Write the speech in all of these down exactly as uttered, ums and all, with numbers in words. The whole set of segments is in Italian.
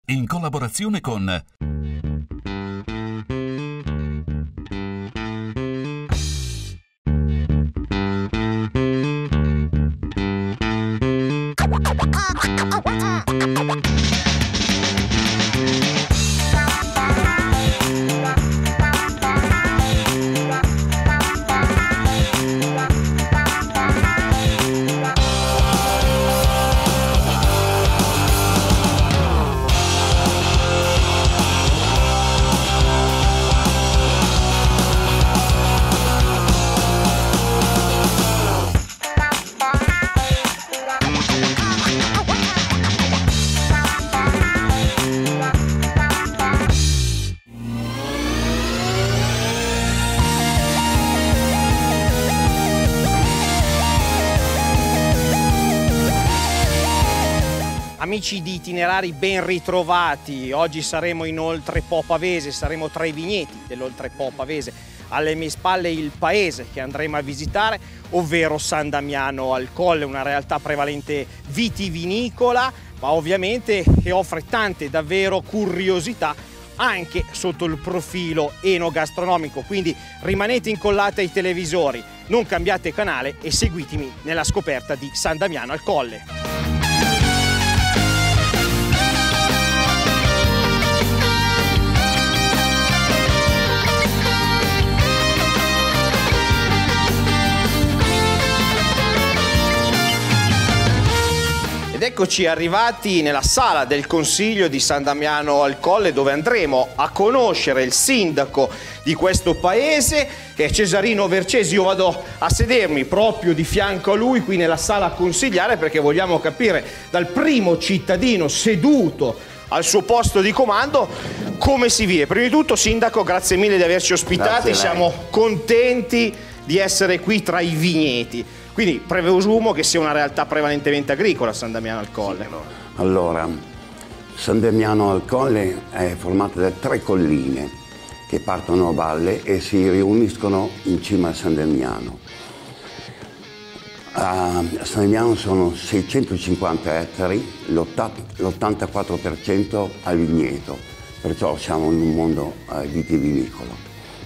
in collaborazione con Amici di Itinerari, ben ritrovati. Oggi saremo in Oltrepo Pavese, saremo tra i vigneti dell'Oltrepo Pavese. Alle mie spalle il paese che andremo a visitare, ovvero San Damiano al Colle, una realtà prevalente vitivinicola, ma ovviamente che offre tante davvero curiosità anche sotto il profilo enogastronomico. Quindi rimanete incollati ai televisori, non cambiate canale e seguitemi nella scoperta di San Damiano al Colle. Ed eccoci arrivati nella sala del Consiglio di San Damiano al Colle, dove andremo a conoscere il sindaco di questo paese, che è Cesarino Vercesi. Io vado a sedermi proprio di fianco a lui qui nella sala consigliare, perché vogliamo capire dal primo cittadino seduto al suo posto di comando come si vive. Prima di tutto, sindaco, grazie mille di averci ospitati, siamo contenti di essere qui tra i vigneti. Quindi presumo che sia una realtà prevalentemente agricola San Damiano al Colle. Allora, San Damiano al Colle è formata da tre colline che partono a valle e si riuniscono in cima a San Damiano. A San Damiano sono seicentocinquanta ettari, l'ottantaquattro per cento a vigneto, perciò siamo in un mondo vitivinicolo.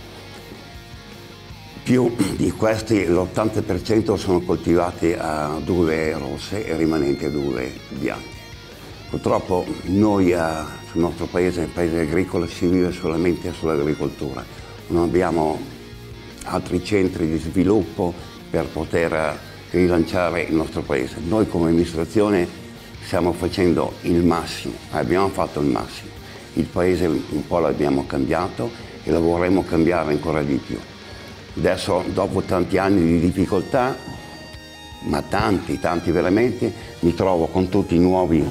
Più di questi, l'ottanta per cento sono coltivati a uve rosse e rimanenti ad uve bianche. Purtroppo noi, a, sul nostro paese, nel paese agricolo, si vive solamente sull'agricoltura. Non abbiamo altri centri di sviluppo per poter rilanciare il nostro paese. Noi come amministrazione stiamo facendo il massimo, abbiamo fatto il massimo. Il paese un po' l'abbiamo cambiato e lo vorremmo cambiare ancora di più. Adesso, dopo tanti anni di difficoltà, ma tanti, tanti veramente, mi trovo con tutti i nuovi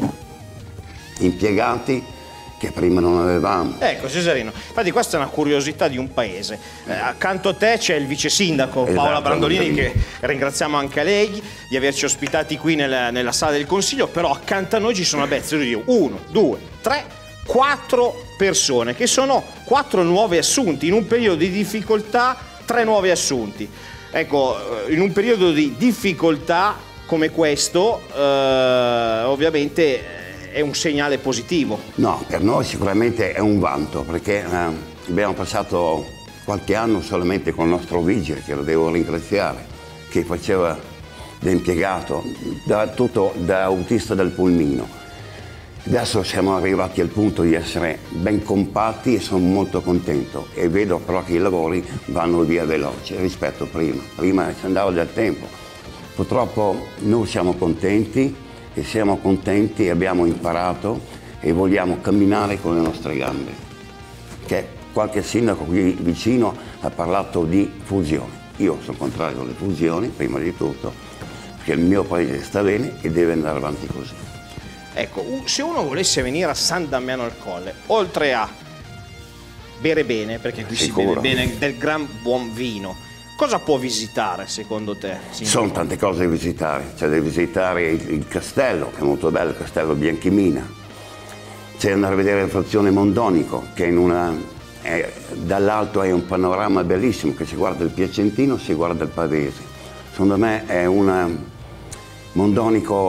impiegati che prima non avevamo. Ecco, Cesarino, infatti questa è una curiosità di un paese. Eh, accanto a te c'è il vice sindaco Paola esatto, Brandolini, che ringraziamo anche a lei di averci ospitati qui nel, nella sala del Consiglio, però accanto a noi ci sono, beh, uno, due, tre, quattro persone, che sono quattro nuovi assunti in un periodo di difficoltà. Tre nuovi assunti. Ecco, in un periodo di difficoltà come questo, eh, ovviamente è un segnale positivo. No, per noi sicuramente è un vanto, perché eh, abbiamo passato qualche anno solamente con il nostro vigile, che lo devo ringraziare, che faceva da impiegato, da, tutto da autista del pulmino. Adesso siamo arrivati al punto di essere ben compatti e sono molto contento, e vedo però che i lavori vanno via veloce rispetto a prima. Prima ci andava del tempo. Purtroppo noi siamo contenti e siamo contenti e abbiamo imparato e vogliamo camminare con le nostre gambe. Che qualche sindaco qui vicino ha parlato di fusioni. Io sono contrario alle fusioni, prima di tutto, perché il mio paese sta bene e deve andare avanti così. Ecco, se uno volesse venire a San Damiano al Colle, oltre a bere bene, perché qui Sicuro. si beve bene del gran buon vino, cosa può visitare secondo te? Ci sono tante cose da visitare. C'è da visitare il, il castello, che è molto bello, il castello Bianchimina. C'è da andare a vedere la frazione Mondonico, che in una, è, dall'alto è un panorama bellissimo, che si guarda il Piacentino, si guarda il Pavese. Secondo me è una Mondonico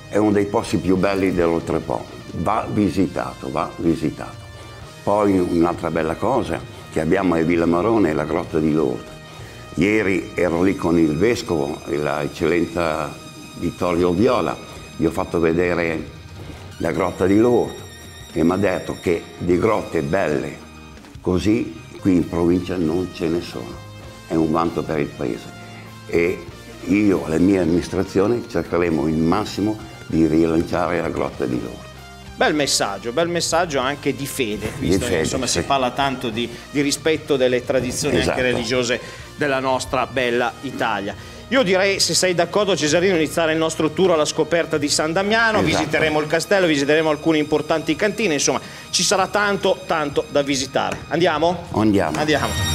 è uno dei posti più belli dell'Oltrepo, va visitato, va visitato. Poi un'altra bella cosa che abbiamo a Villamarone è la Grotta di Lourdes. Ieri ero lì con il vescovo, l'eccellenza Vittorio Viola, gli ho fatto vedere la Grotta di Lourdes e mi ha detto che di grotte belle così qui in provincia non ce ne sono. È un vanto per il paese e io e la mia amministrazione cercheremo il massimo di rilanciare la Grotta di Lourdes. Bel messaggio, bel messaggio anche di fede, visto di fede, che insomma sì. si parla tanto di, di rispetto delle tradizioni Esatto. anche religiose della nostra bella Italia. Io direi, se sei d'accordo Cesarino, iniziare il nostro tour alla scoperta di San Damiano, esatto. Visiteremo il castello, visiteremo alcune importanti cantine, insomma ci sarà tanto tanto da visitare. Andiamo? Andiamo. Andiamo.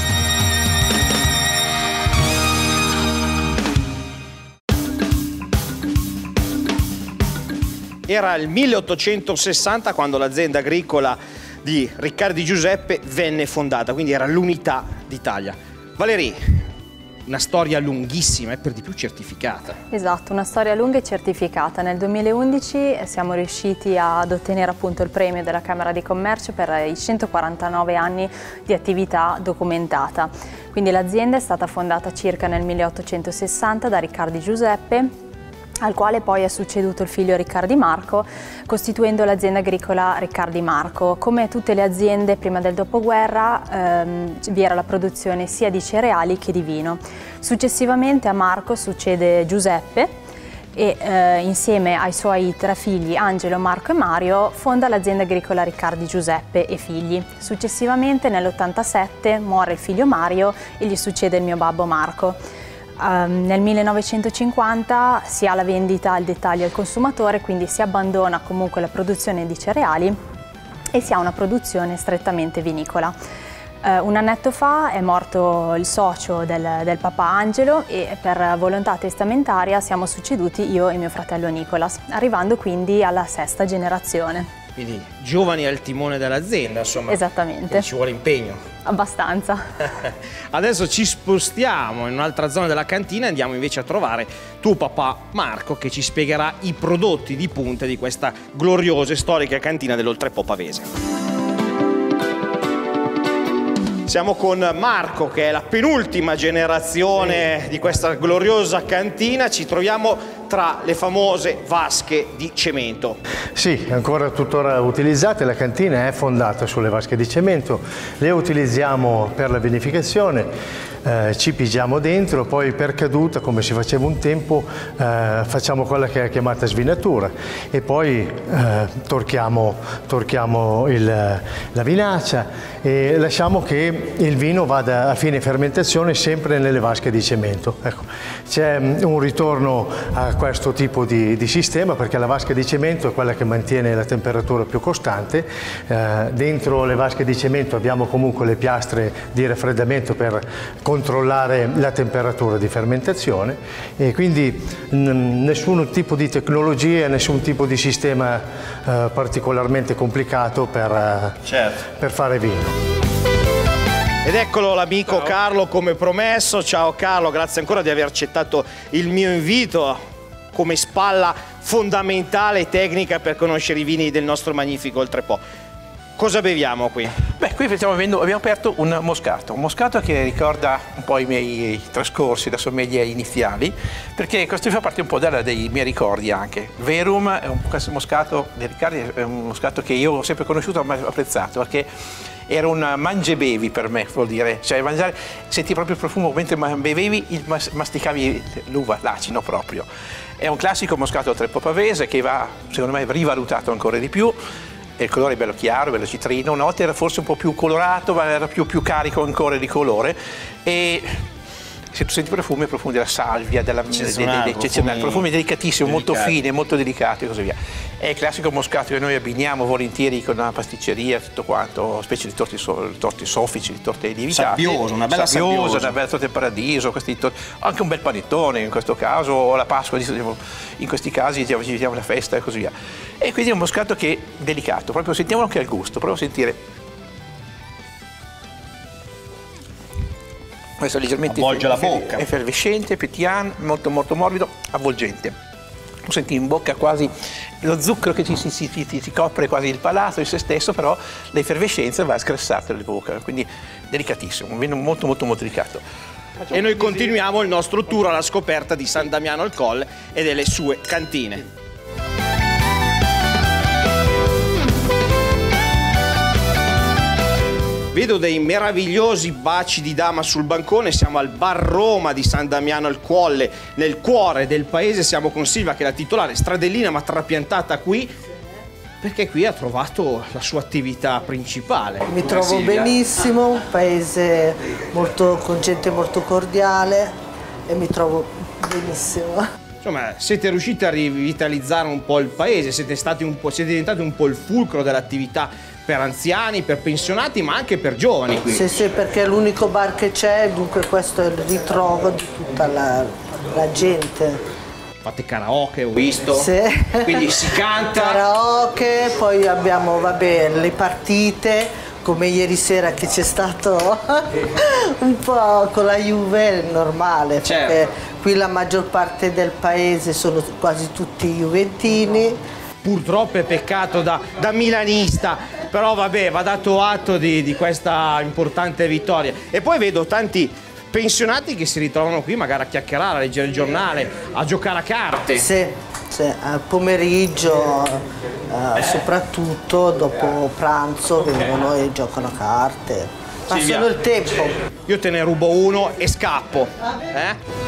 Era il milleottocentosessanta quando l'azienda agricola di Riccardi Giuseppe venne fondata, quindi era l'unità d'Italia. Valerie, una storia lunghissima e per di più certificata. Esatto, una storia lunga e certificata. Nel duemilaundici siamo riusciti ad ottenere appunto il premio della Camera di Commercio per i centoquarantanove anni di attività documentata. Quindi l'azienda è stata fondata circa nel milleottocentosessanta da Riccardi Giuseppe, al quale poi è succeduto il figlio Riccardi Marco, costituendo l'azienda agricola Riccardi Marco. Come tutte le aziende prima del dopoguerra ehm, vi era la produzione sia di cereali che di vino. Successivamente a Marco succede Giuseppe e eh, insieme ai suoi tre figli Angelo, Marco e Mario fonda l'azienda agricola Riccardi Giuseppe e figli. Successivamente nell'ottantasette muore il figlio Mario e gli succede il mio babbo Marco. Um, nel millenovecentocinquanta si ha la vendita al dettaglio al consumatore, quindi si abbandona comunque la produzione di cereali e si ha una produzione strettamente vinicola. Uh, un annetto fa è morto il socio del, del papà Angelo e per volontà testamentaria siamo succeduti io e mio fratello Nicolas, arrivando quindi alla sesta generazione. Quindi giovani al timone dell'azienda, insomma. Esattamente. Ci vuole impegno. Abbastanza. Adesso ci spostiamo in un'altra zona della cantina e andiamo invece a trovare tuo papà Marco, che ci spiegherà i prodotti di punta di questa gloriosa e storica cantina dell'Oltrepo pavese. Siamo con Marco, che è la penultima generazione di questa gloriosa cantina. Ci troviamo tra le famose vasche di cemento. Sì, ancora tuttora utilizzate. La cantina è fondata sulle vasche di cemento. Le utilizziamo per la vinificazione. Eh, ci pigiamo dentro, poi per caduta, come si faceva un tempo, eh, facciamo quella che è chiamata svinatura e poi eh, torchiamo, torchiamo il, la vinaccia e lasciamo che il vino vada a fine fermentazione sempre nelle vasche di cemento. Ecco, c'è un ritorno a questo tipo di, di sistema perché la vasca di cemento è quella che mantiene la temperatura più costante. Eh, dentro le vasche di cemento abbiamo comunque le piastre di raffreddamento per controllare la temperatura di fermentazione e quindi nessun tipo di tecnologia, nessun tipo di sistema eh, particolarmente complicato per, eh, certo. per fare vino. Ed eccolo l'amico Carlo come promesso. Ciao Carlo, grazie ancora di aver accettato il mio invito come spalla fondamentale e tecnica per conoscere i vini del nostro magnifico Oltrepo. Cosa beviamo qui? Beh, qui stiamo bevendo, abbiamo aperto un moscato, un moscato che ricorda un po' i miei trascorsi da sommelier iniziali, perché questo fa parte un po' della, dei miei ricordi anche. Verum, è un, questo moscato di Riccardi è un moscato che io ho sempre conosciuto e apprezzato, perché era un mangebevi per me, vuol dire, cioè mangiare, senti proprio il profumo mentre bevevi, il, masticavi l'uva, l'acino proprio. È un classico moscato Oltrepo pavese che va, secondo me, rivalutato ancora di più. Il colore è bello chiaro, bello citrino, una volta era forse un po' più colorato, ma era più, più carico ancora di colore. E se tu senti i profumi, i profumi della salvia, della eccezionale, profumi, profumi delicatissimi, delicati. Molto fini, molto delicati e così via. È il classico moscato che noi abbiniamo volentieri con una pasticceria, tutto quanto, specie di torti, so, torti soffici, di torte lievitate. Sabbioso, una bella sabbiosa, sabbiosa. Una bella torta di paradiso, questi torti, anche un bel panettone in questo caso, o la Pasqua, in questi casi ci vediamo la festa e così via. E quindi è un moscato che è delicato, proprio sentiamo anche al gusto, provo a sentire. Questo è leggermente avvolge la bocca, effervescente, pétillant, molto molto morbido, avvolgente. lo senti in bocca quasi, lo zucchero che ti, si, si, ti, ti copre quasi il palato in se stesso, però l'effervescenza va a sgrassare la bocca, quindi delicatissimo, un vino molto molto molto delicato. E noi continuiamo il nostro tour alla scoperta di San Damiano al Colle e delle sue cantine. Vedo dei meravigliosi baci di dama sul bancone, siamo al Bar Roma di San Damiano al Colle, nel cuore del paese. Siamo con Silvia, che è la titolare, stradellina ma trapiantata qui, perché qui ha trovato la sua attività principale. Mi trovo Silvia. benissimo, un paese molto, con gente molto cordiale e mi trovo benissimo. Insomma, siete riusciti a rivitalizzare un po' il paese, siete, stati un po', siete diventati un po' il fulcro dell'attività per anziani, per pensionati, ma anche per giovani qui. Sì, sì, perché è l'unico bar che c'è, dunque questo è il ritrovo di tutta la, la gente. Fate karaoke, ho visto. Sì. Quindi si canta. Karaoke, poi abbiamo, vabbè, le partite, come ieri sera che c'è stato un po' con la Juve, è normale, certo. Perché qui la maggior parte del paese sono quasi tutti juventini. Purtroppo è peccato da, da milanista, però vabbè, va dato atto di, di questa importante vittoria. E poi vedo tanti pensionati che si ritrovano qui magari a chiacchierare, a leggere il giornale, a giocare a carte. Sì, sì, al pomeriggio, eh, soprattutto dopo pranzo, vengono e giocano a carte. Passano Silvia, il tempo. Io te ne rubo uno e scappo. Eh?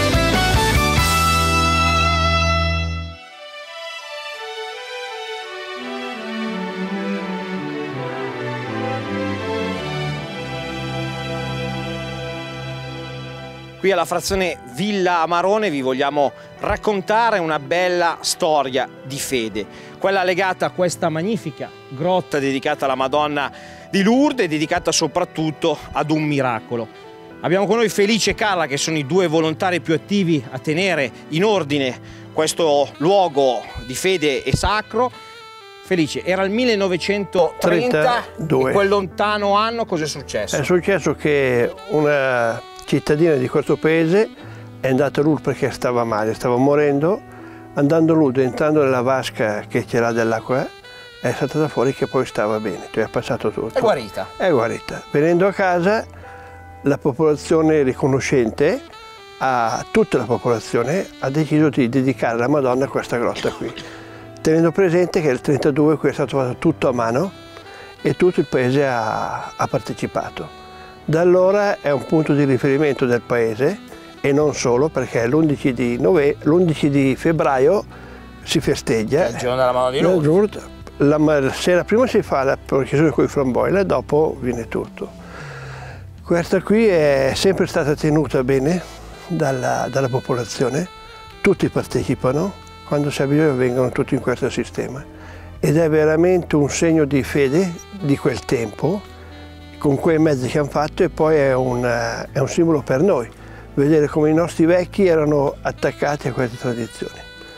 Qui alla frazione Villa Amarone vi vogliamo raccontare una bella storia di fede, quella legata a questa magnifica grotta dedicata alla Madonna di Lourdes e dedicata soprattutto ad un miracolo. Abbiamo con noi Felice e Carla, che sono i due volontari più attivi a tenere in ordine questo luogo di fede e sacro. Felice, era il millenovecentotrenta, in quel lontano anno cosa è successo? È successo che una cittadina di questo paese è andata lì perché stava male, stava morendo, andando lì, entrando nella vasca che c'era dell'acqua, è saltata fuori che poi stava bene, cioè è passato tutto. È guarita? È guarita. Venendo a casa, la popolazione riconoscente, a tutta la popolazione, ha deciso di dedicare la Madonna a questa grotta qui, tenendo presente che nel trentadue qui è stato fatto tutto a mano e tutto il paese ha, ha partecipato. Da allora è un punto di riferimento del paese e non solo, perché l'undici di, di febbraio si festeggia. Il giorno della Madonna di Lourdes. La, la sera prima si fa la processione con i flamboili e dopo viene tutto. Questa qui è sempre stata tenuta bene dalla, dalla popolazione, tutti partecipano, quando c'è bisogno vengono tutti in questo sistema ed è veramente un segno di fede di quel tempo, con quei mezzi che hanno fatto, e poi è un, è un simbolo per noi, vedere come i nostri vecchi erano attaccati a queste tradizioni.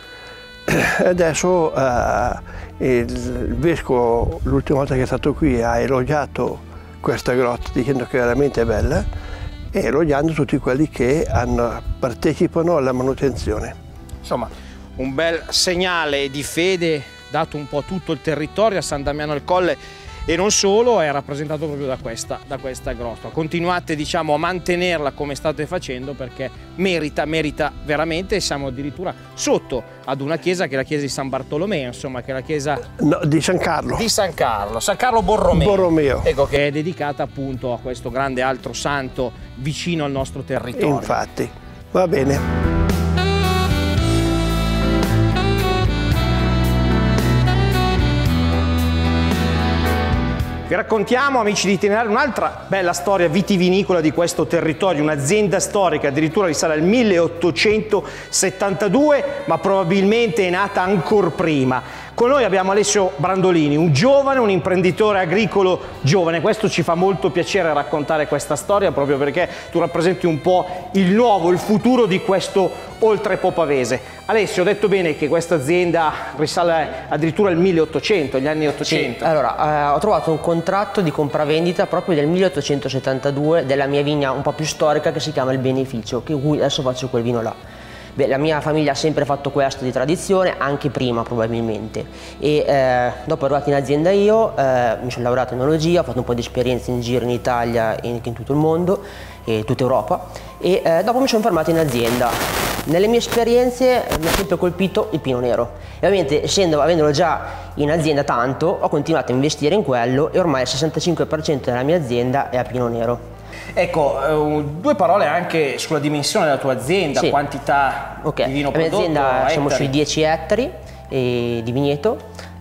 Adesso uh, il, il vescovo, l'ultima volta che è stato qui, ha elogiato questa grotta dicendo che veramente è bella e elogiando tutti quelli che hanno, partecipano alla manutenzione. Insomma, un bel segnale di fede dato un po' a tutto il territorio, a San Damiano al Colle. E non solo, è rappresentato proprio da questa, da questa grotta. Continuate, diciamo, a mantenerla come state facendo, perché merita, merita veramente. Siamo addirittura sotto ad una chiesa che è la chiesa di San Bartolomeo, insomma, che è la chiesa no, di San Carlo. Di San Carlo, San Carlo Borromeo. Borromeo. Ecco, che è dedicata appunto a questo grande altro santo vicino al nostro territorio. Infatti, va bene. Vi raccontiamo, amici di Itinerari, un'altra bella storia vitivinicola di questo territorio, un'azienda storica, addirittura risale al milleottocentosettantadue, ma probabilmente è nata ancora prima. Con noi abbiamo Alessio Brandolini, un giovane, un imprenditore agricolo giovane. Questo ci fa molto piacere raccontare questa storia, proprio perché tu rappresenti un po' il nuovo, il futuro di questo oltrepo pavese. Alessio, ho detto bene che questa azienda risale addirittura al milleottocento, agli anni ottocento. Sì, allora, eh, ho trovato un contratto di compravendita proprio del milleottocentosettantadue della mia vigna un po' più storica che si chiama Il Beneficio, che cui adesso faccio quel vino là. Beh, la mia famiglia ha sempre fatto questo di tradizione, anche prima probabilmente. E eh, dopo arrivato in azienda io, eh, mi sono laureato in enologia, ho fatto un po' di esperienze in giro in Italia e in tutto il mondo, e tutta Europa, e eh, dopo mi sono fermato in azienda. Nelle mie esperienze eh, mi ha sempre colpito il pino nero. E ovviamente, essendo, avendolo già in azienda tanto, ho continuato a investire in quello e ormai il sessantacinque per cento della mia azienda è a pino nero. Ecco, eh, due parole anche sulla dimensione della tua azienda, sì. Quantità okay. di vino prodotto. La mia azienda siamo sui dieci ettari eh, di vigneto,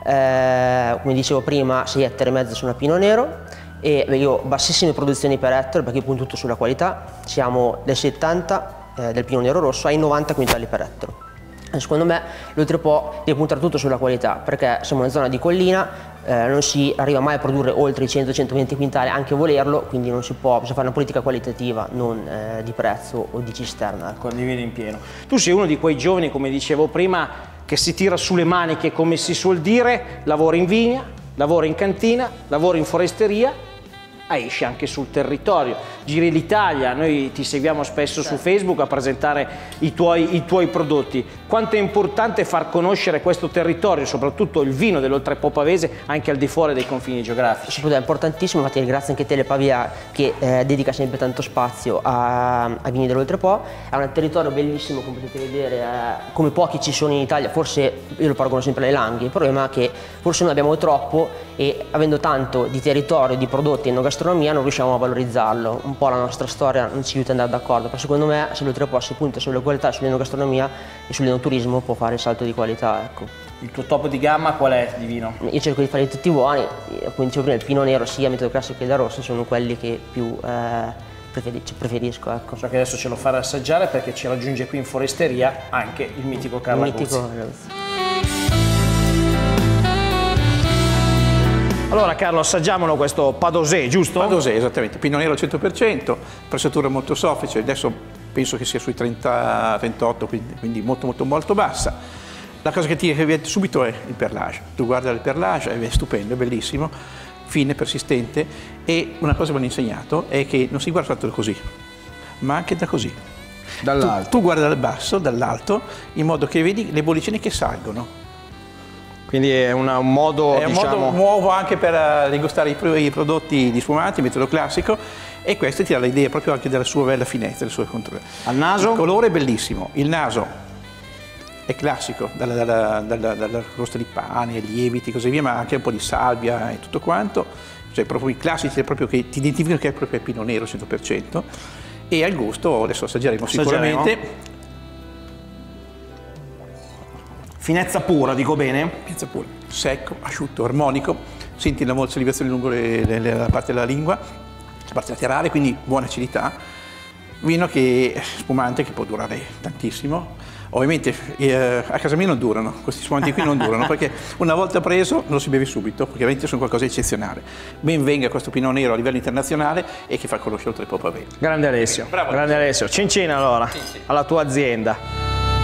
eh, come dicevo prima sei ettari e mezzo sono a pino nero, e beh, io ho bassissime produzioni per ettaro perché punto tutto sulla qualità, siamo dai settanta eh, del pino nero rosso ai novanta quintali per ettaro. E secondo me l'oltrepo deve puntare tutto sulla qualità, perché siamo in una zona di collina, eh, non si arriva mai a produrre oltre i cento centoventi quintali, anche volerlo, quindi non si può, bisogna fare una politica qualitativa, non eh, di prezzo o di cisterna. Condivido in pieno. Tu sei uno di quei giovani, come dicevo prima, che si tira sulle maniche, come si suol dire, lavora in vigna, lavora in cantina, lavora in foresteria, esci anche sul territorio, giri l'Italia, noi ti seguiamo spesso su Facebook a presentare i tuoi, i tuoi prodotti. Quanto è importante far conoscere questo territorio, soprattutto il vino dell'Oltrepo Pavese, anche al di fuori dei confini geografici? È importantissimo, infatti ringrazio anche te, Pavia, che eh, dedica sempre tanto spazio ai vini dell'Oltrepo. È un territorio bellissimo, come potete vedere, eh, come pochi ci sono in Italia, forse io lo paragono sempre alle Langhe, il problema è che forse noi abbiamo troppo e avendo tanto di territorio, di prodotti e gastronomia non riusciamo a valorizzarlo. Un po' la nostra storia non ci aiuta ad andare d'accordo, però secondo me se l'Oltrepo si punta sulle qualità, sull'enogastronomia e sull'enoturismo può fare il salto di qualità, ecco. Il tuo top di gamma qual è di vino? Io cerco di farli tutti buoni, come dicevo prima il pino nero sia metodo classico che da rosso sono quelli che più eh, preferisco, ecco. So che adesso ce lo farà assaggiare perché ci raggiunge qui in foresteria anche il mitico Carlo Aguzzi. Il mitico. Allora Carlo, assaggiamolo questo Padosé, giusto? Padosé, esattamente, pino nero al cento per cento, pressatura molto soffice, adesso penso che sia sui trenta trentotto, quindi, quindi molto molto molto bassa. La cosa che ti viene subito è il perlage, tu guarda il perlage, è stupendo, è bellissimo, fine, persistente, e una cosa che mi hanno insegnato è che non si guarda solo così, ma anche da così. Dall'alto. Tu, tu guarda dal basso, dall'alto, in modo che vedi le bollicine che salgono. Quindi è una, un modo, è un diciamo... modo nuovo anche per degustare i, i prodotti di sfumati, il metodo classico, e questo ti dà l'idea proprio anche della sua bella finezza, del suo controllo. Al naso? Il colore è bellissimo, il naso è classico, dalla, dalla, dalla, dalla crosta di pane, lieviti e così via, ma anche un po' di salvia e tutto quanto, cioè proprio i classici proprio che ti identificano che è proprio il pino nero cento per cento, e al gusto adesso assaggeremo, assaggeremo. sicuramente. Finezza pura, dico bene? Finezza pura, secco, asciutto, armonico, senti la salivazione lungo le, le, la parte della lingua, la parte laterale, quindi buona acidità. Vino che spumante, che può durare tantissimo. Ovviamente eh, a casa mia non durano, questi spumanti qui non durano, perché una volta preso non lo si beve subito, perché ovviamente sono qualcosa di eccezionale. Ben venga questo pino nero a livello internazionale e che fa conoscere Oltrepo Pavese. Grande Alessio, bravo. Grande Alessio. Cincina allora, sì, sì. Alla tua azienda.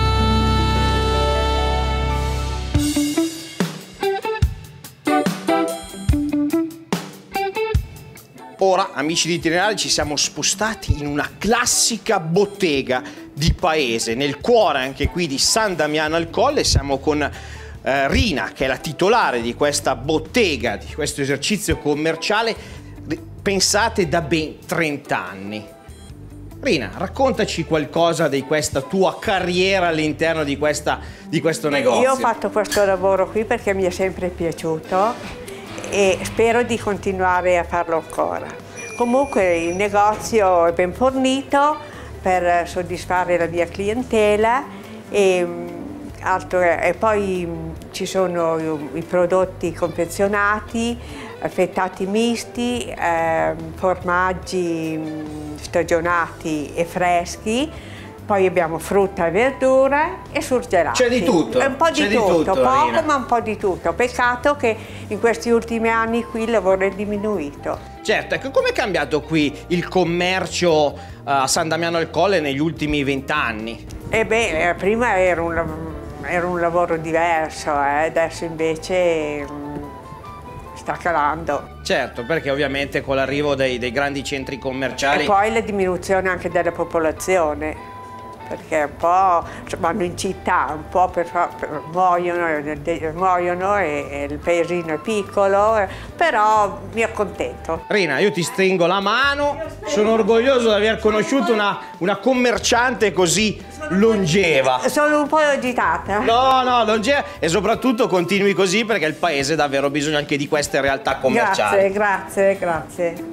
Ora, amici di Itinerari, ci siamo spostati in una classica bottega di paese, nel cuore anche qui di San Damiano al Colle. Siamo con eh, Rina, che è la titolare di questa bottega, di questo esercizio commerciale, pensate da ben trenta anni. Rina, raccontaci qualcosa di questa tua carriera all'interno di, questa, di questo negozio. Io ho fatto questo lavoro qui perché mi è sempre piaciuto e spero di continuare a farlo ancora. Comunque il negozio è ben fornito per soddisfare la mia clientela e, altro, e poi ci sono i prodotti confezionati, affettati misti, eh, formaggi stagionati e freschi. Poi abbiamo frutta e verdura e surgelati. C'è di tutto. Un po' di C'è tutto, di tutto, poco Rina. ma un po' di tutto. Peccato che in questi ultimi anni qui il lavoro è diminuito. Certo, ecco, come è cambiato qui il commercio uh, a San Damiano al Colle negli ultimi vent'anni? E beh, prima era un, era un lavoro diverso, eh? Adesso invece mh, sta calando. Certo, perché ovviamente con l'arrivo dei, dei grandi centri commerciali... E poi la diminuzione anche della popolazione. perché un po' cioè, vanno in città, un po' per, per, muoiono, muoiono e, e il paesino è piccolo, però mi accontento. Rina, io ti stringo la mano, sono orgoglioso di aver conosciuto una, una commerciante così longeva. Sono un po' agitata. No, no, longeva, e soprattutto continui così perché il paese ha davvero bisogno anche di queste realtà commerciali. Grazie, grazie, grazie.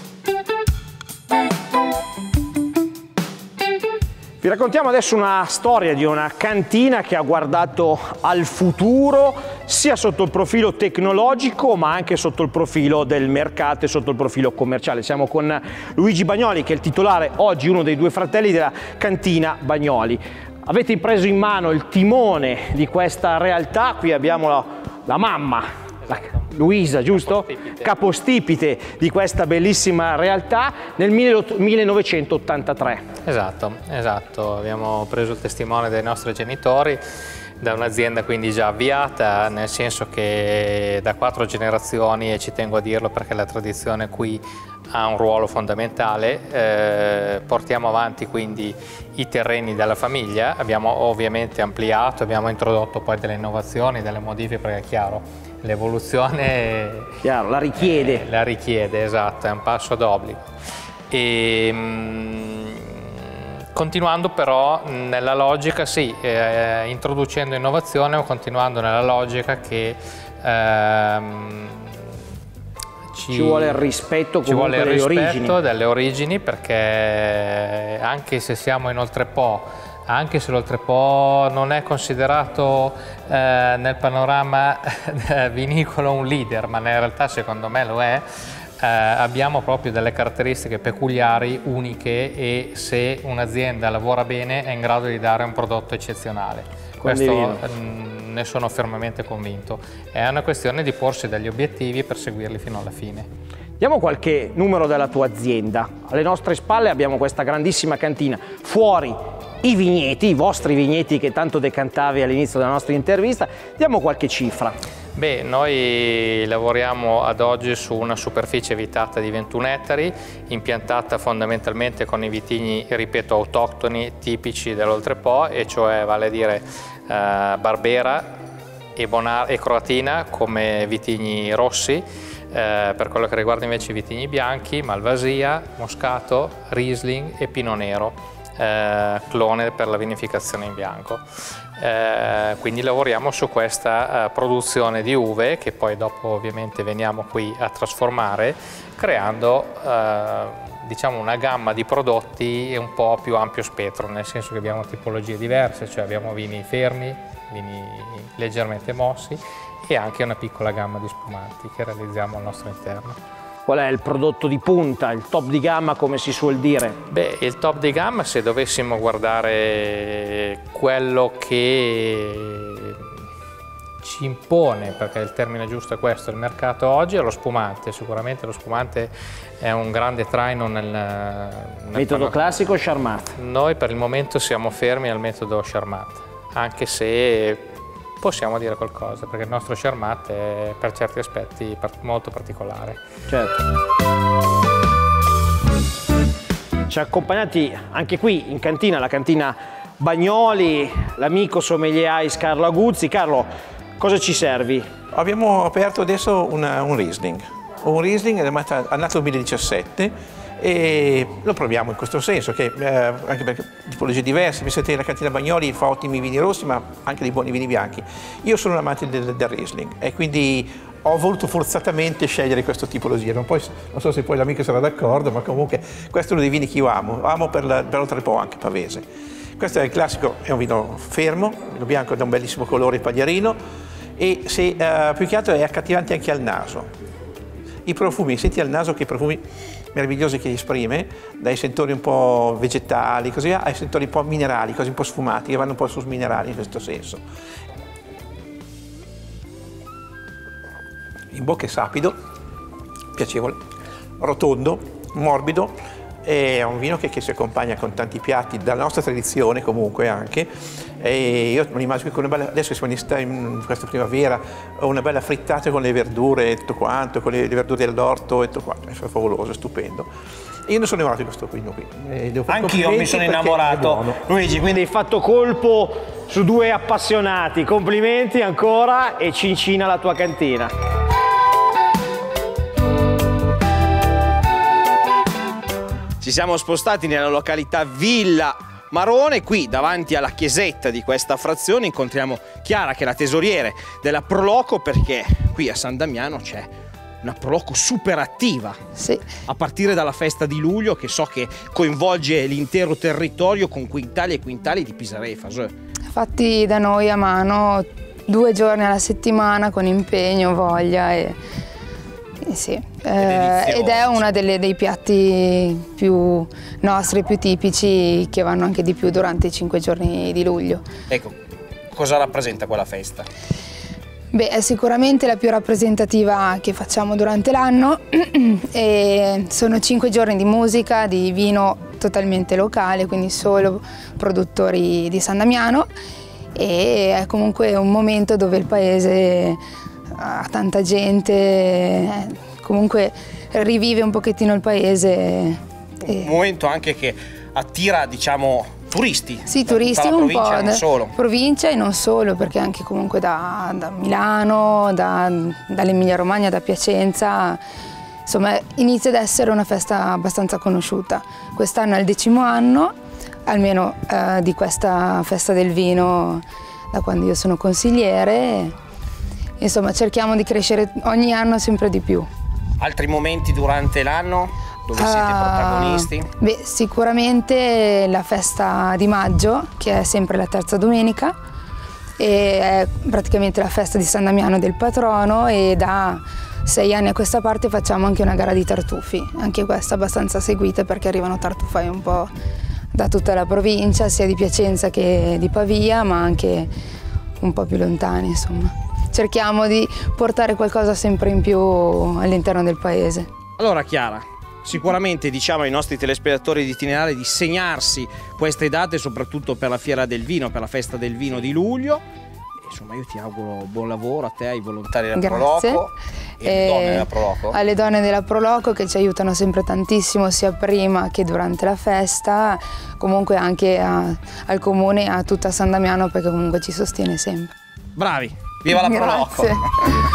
Vi raccontiamo adesso una storia di una cantina che ha guardato al futuro sia sotto il profilo tecnologico ma anche sotto il profilo del mercato e sotto il profilo commerciale. Siamo con Luigi Bagnoli, che è il titolare oggi, uno dei due fratelli della cantina Bagnoli. Avete preso in mano il timone di questa realtà, qui abbiamo la, la mamma, la, Luisa, giusto? Capostipite. Capostipite di questa bellissima realtà nel millenovecentottantatré. Esatto, esatto, abbiamo preso il testimone dei nostri genitori da un'azienda quindi già avviata, nel senso che da quattro generazioni, e ci tengo a dirlo perché la tradizione qui ha un ruolo fondamentale, eh, portiamo avanti quindi i terreni della famiglia, abbiamo ovviamente ampliato, abbiamo introdotto poi delle innovazioni, delle modifiche, perché è chiaro, l'evoluzione la richiede. Eh, la richiede, esatto, è un passo d'obbligo. E, mh, continuando però nella logica, sì, eh, introducendo innovazione o continuando nella logica che ehm, ci, ci vuole il rispetto, ci vuole il delle rispetto origini. delle origini, perché anche se siamo in Oltrepò, anche se l'Oltrepò non è considerato eh, nel panorama vinicolo un leader, ma in realtà secondo me lo è, eh, abbiamo proprio delle caratteristiche peculiari, uniche, e se un'azienda lavora bene è in grado di dare un prodotto eccezionale. Questo mh, ne sono fermamente convinto. È una questione di porsi degli obiettivi e perseguirli fino alla fine. Diamo qualche numero della tua azienda. Alle nostre spalle abbiamo questa grandissima cantina, fuori i vigneti, i vostri vigneti che tanto decantavi all'inizio della nostra intervista. Diamo qualche cifra. Beh, noi lavoriamo ad oggi su una superficie vitata di ventuno ettari, impiantata fondamentalmente con i vitigni, ripeto, autoctoni tipici dell'Oltrepò, e cioè vale a dire eh, Barbera e, Bonar e Croatina come vitigni rossi. Eh, per quello che riguarda invece i vitigni bianchi, Malvasia, Moscato, Riesling e Pinot Nero, eh, clone per la vinificazione in bianco. Eh, quindi lavoriamo su questa eh, produzione di uve che poi dopo ovviamente veniamo qui a trasformare, creando eh, diciamo una gamma di prodotti un po' più ampio spettro, nel senso che abbiamo tipologie diverse, cioè abbiamo vini fermi, vini leggermente mossi e anche una piccola gamma di spumanti che realizziamo al nostro interno. Qual è il prodotto di punta, il top di gamma come si suol dire? Beh, il top di gamma, se dovessimo guardare quello che ci impone, perché il termine giusto è questo, il mercato oggi, è lo spumante. Sicuramente lo spumante è un grande traino nel, nel metodo classico o Charmat? Noi per il momento siamo fermi al metodo Charmat, anche se possiamo dire qualcosa, perché il nostro Charmat è per certi aspetti molto particolare. Certo. Ci ha accompagnati anche qui in cantina, la cantina Bagnoli, l'amico sommelier Ice Carlo Aguzzi. Carlo, cosa ci servi? Abbiamo aperto adesso una, un Riesling. Un Riesling è nato nel duemiladiciassette e lo proviamo in questo senso, che, eh, anche perché tipologie diverse, penso che la cantina Bagnoli fa ottimi vini rossi ma anche dei buoni vini bianchi. Io sono un amante del, del Riesling e quindi ho voluto forzatamente scegliere questo tipologia. Non, poi, non so se poi l'amico sarà d'accordo, ma comunque questo è uno dei vini che io amo, amo per l'Oltrepò anche pavese. Questo è il classico, è un vino fermo, il vino bianco da un bellissimo colore pagliarino e se, eh, più che altro è accattivante anche al naso. I profumi, senti al naso che profumi meravigliosi che esprime, dai sentori un po' vegetali, così via, ai sentori un po' minerali, così un po' sfumati, che vanno un po' sus minerali in questo senso. In bocca è sapido, piacevole, rotondo, morbido, È un vino che, che si accompagna con tanti piatti dalla nostra tradizione comunque anche. E io mi immagino che con una bella, adesso siamo in questa primavera, ho una bella frittata con le verdure e tutto quanto, con le, le verdure dell'orto e tutto quanto, è favoloso, è stupendo. Io non sono innamorato di questo vino qui. Anch'io mi sono innamorato, Luigi, quindi hai fatto colpo su due appassionati. Complimenti ancora e cincina la tua cantina. Ci siamo spostati nella località Villa Marone, qui davanti alla chiesetta di questa frazione incontriamo Chiara, che è la tesoriere della Proloco, perché qui a San Damiano c'è una Proloco super attiva, sì, a partire dalla festa di luglio, che so che coinvolge l'intero territorio con quintali e quintali di pisarefas. Fatti da noi a mano due giorni alla settimana con impegno, voglia e, e sì. eh, ed è uno dei piatti più nostri, più tipici, che vanno anche di più durante i cinque giorni di luglio. Ecco, cosa rappresenta quella festa? Beh, è sicuramente la più rappresentativa che facciamo durante l'anno e sono cinque giorni di musica, di vino totalmente locale, quindi solo produttori di San Damiano, e è comunque un momento dove il paese ha tanta gente, comunque rivive un pochettino il paese. Un momento anche che attira, diciamo, turisti. Sì, turisti un po', non solo. Provincia e non solo, perché anche comunque da, da Milano, da, dall'Emilia Romagna, da Piacenza, insomma inizia ad essere una festa abbastanza conosciuta. Quest'anno è il decimo anno, almeno eh, di questa festa del vino da quando io sono consigliere, insomma cerchiamo di crescere ogni anno sempre di più. Altri momenti durante l'anno dove siete protagonisti? Uh, beh, sicuramente la festa di maggio, che è sempre la terza domenica, e è praticamente la festa di San Damiano del patrono, e da sei anni a questa parte facciamo anche una gara di tartufi, anche questa abbastanza seguita perché arrivano tartufai un po' da tutta la provincia, sia di Piacenza che di Pavia, ma anche un po' più lontani, insomma. Cerchiamo di portare qualcosa sempre in più all'interno del paese. Allora Chiara, sicuramente diciamo ai nostri telespettatori di Itinerari di segnarsi queste date, soprattutto per la Fiera del Vino, per la Festa del Vino di luglio. E, insomma, io ti auguro buon lavoro a te, ai volontari della Grazie. Proloco e alle e donne della Proloco. Alle donne della Proloco, che ci aiutano sempre tantissimo, sia prima che durante la festa, comunque anche a, al comune e a tutta San Damiano, perché comunque ci sostiene sempre. Bravi, viva la Proloco! Grazie.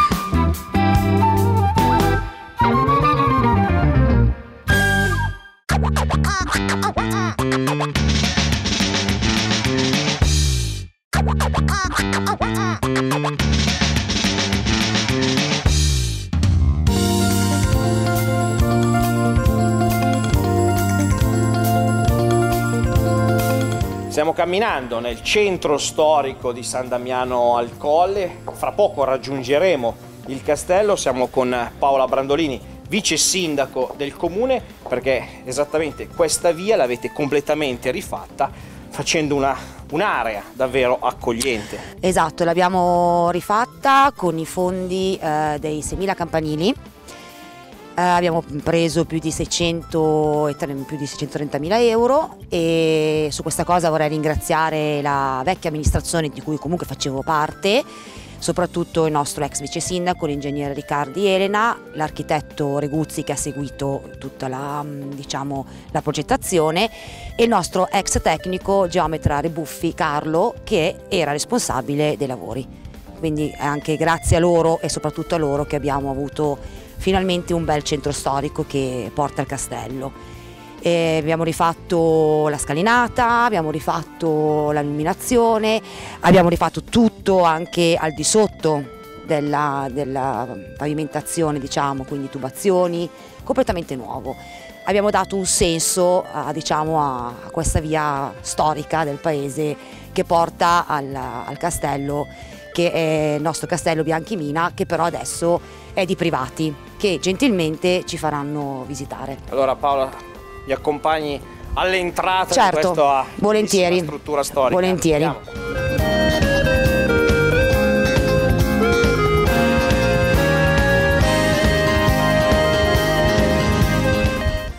Stiamo camminando nel centro storico di San Damiano al Colle, fra poco raggiungeremo il castello. Siamo con Paola Brandolini, vice sindaco del comune, perché esattamente questa via l'avete completamente rifatta, facendo una, un'area davvero accogliente. Esatto, l'abbiamo rifatta con i fondi eh, dei seimila campanili. Eh, abbiamo preso più di seicento, più di seicentotrentamila euro, e su questa cosa vorrei ringraziare la vecchia amministrazione di cui comunque facevo parte, soprattutto il nostro ex vice sindaco, l'ingegnere Riccardi Elena, l'architetto Reguzzi che ha seguito tutta la, diciamo, la progettazione, e il nostro ex tecnico geometra Rebuffi Carlo, che era responsabile dei lavori. Quindi è anche grazie a loro e soprattutto a loro che abbiamo avuto finalmente un bel centro storico che porta al castello. E abbiamo rifatto la scalinata, abbiamo rifatto l'illuminazione, abbiamo rifatto tutto anche al di sotto della, della pavimentazione, diciamo, quindi tubazioni, completamente nuovo. Abbiamo dato un senso a, diciamo, a, a questa via storica del paese che porta al, al castello, che è il nostro castello Bianchimina, che però adesso è di privati, che gentilmente ci faranno visitare. Allora Paola, mi accompagni all'entrata, certo, di questa volentieri, struttura storica. Volentieri. Andiamo.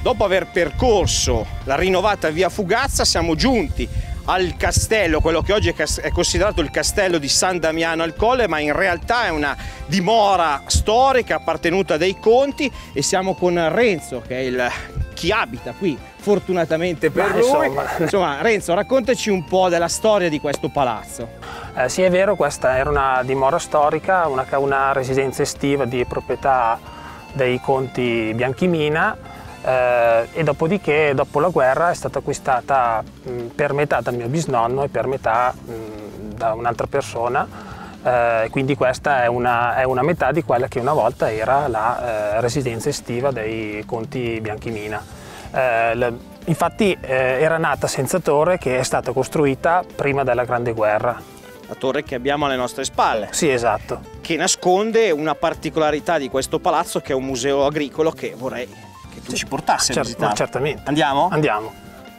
Dopo aver percorso la rinnovata via Fugazza siamo giunti al castello, quello che oggi è considerato il castello di San Damiano al Colle, ma in realtà è una dimora storica appartenuta dai Conti, e siamo con Renzo, che è il, chi abita qui, fortunatamente per Ma, lui. insomma. Insomma, Renzo, raccontaci un po' della storia di questo palazzo. Eh, sì, è vero, questa era una dimora storica, una, una residenza estiva di proprietà dei Conti Bianchimina. Eh, e dopodiché, dopo la guerra, è stata acquistata mh, per metà dal mio bisnonno e per metà mh, da un'altra persona, eh, quindi questa è una, è una metà di quella che una volta era la eh, residenza estiva dei Conti Bianchimina. Eh, le, infatti eh, era nata senza torre, che è stata costruita prima della Grande Guerra. La torre che abbiamo alle nostre spalle. Sì, esatto. Che nasconde una particolarità di questo palazzo, che è un museo agricolo che vorrei che tu ci portassi a visitare. Certamente. Andiamo? Andiamo.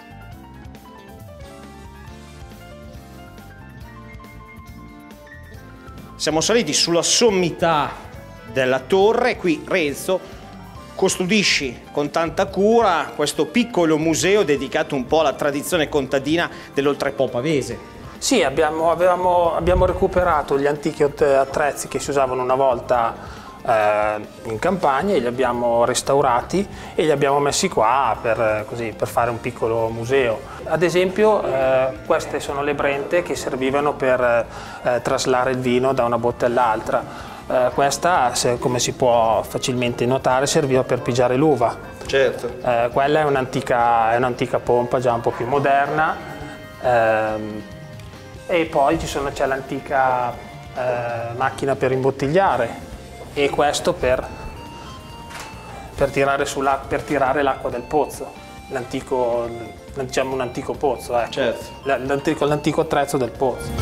Siamo saliti sulla sommità della torre. Qui Renzo custodisci con tanta cura questo piccolo museo dedicato un po' alla tradizione contadina dell'Oltrepo pavese. Sì, abbiamo, avevamo, abbiamo recuperato gli antichi attrezzi che si usavano una volta in campagna, e li abbiamo restaurati e li abbiamo messi qua per, così, per fare un piccolo museo. Ad esempio eh, queste sono le brente che servivano per eh, traslare il vino da una botte all'altra. Eh, questa, se, come si può facilmente notare, serviva per pigiare l'uva. Certo. Eh, quella è un'antica, è un'antica pompa già un po' più moderna, ehm, e poi c'è l'antica eh, macchina per imbottigliare, e questo per, per tirare, per tirare l'acqua del pozzo, l'antico, diciamo un antico pozzo, ecco. Certo. L'antico, l'antico attrezzo del pozzo.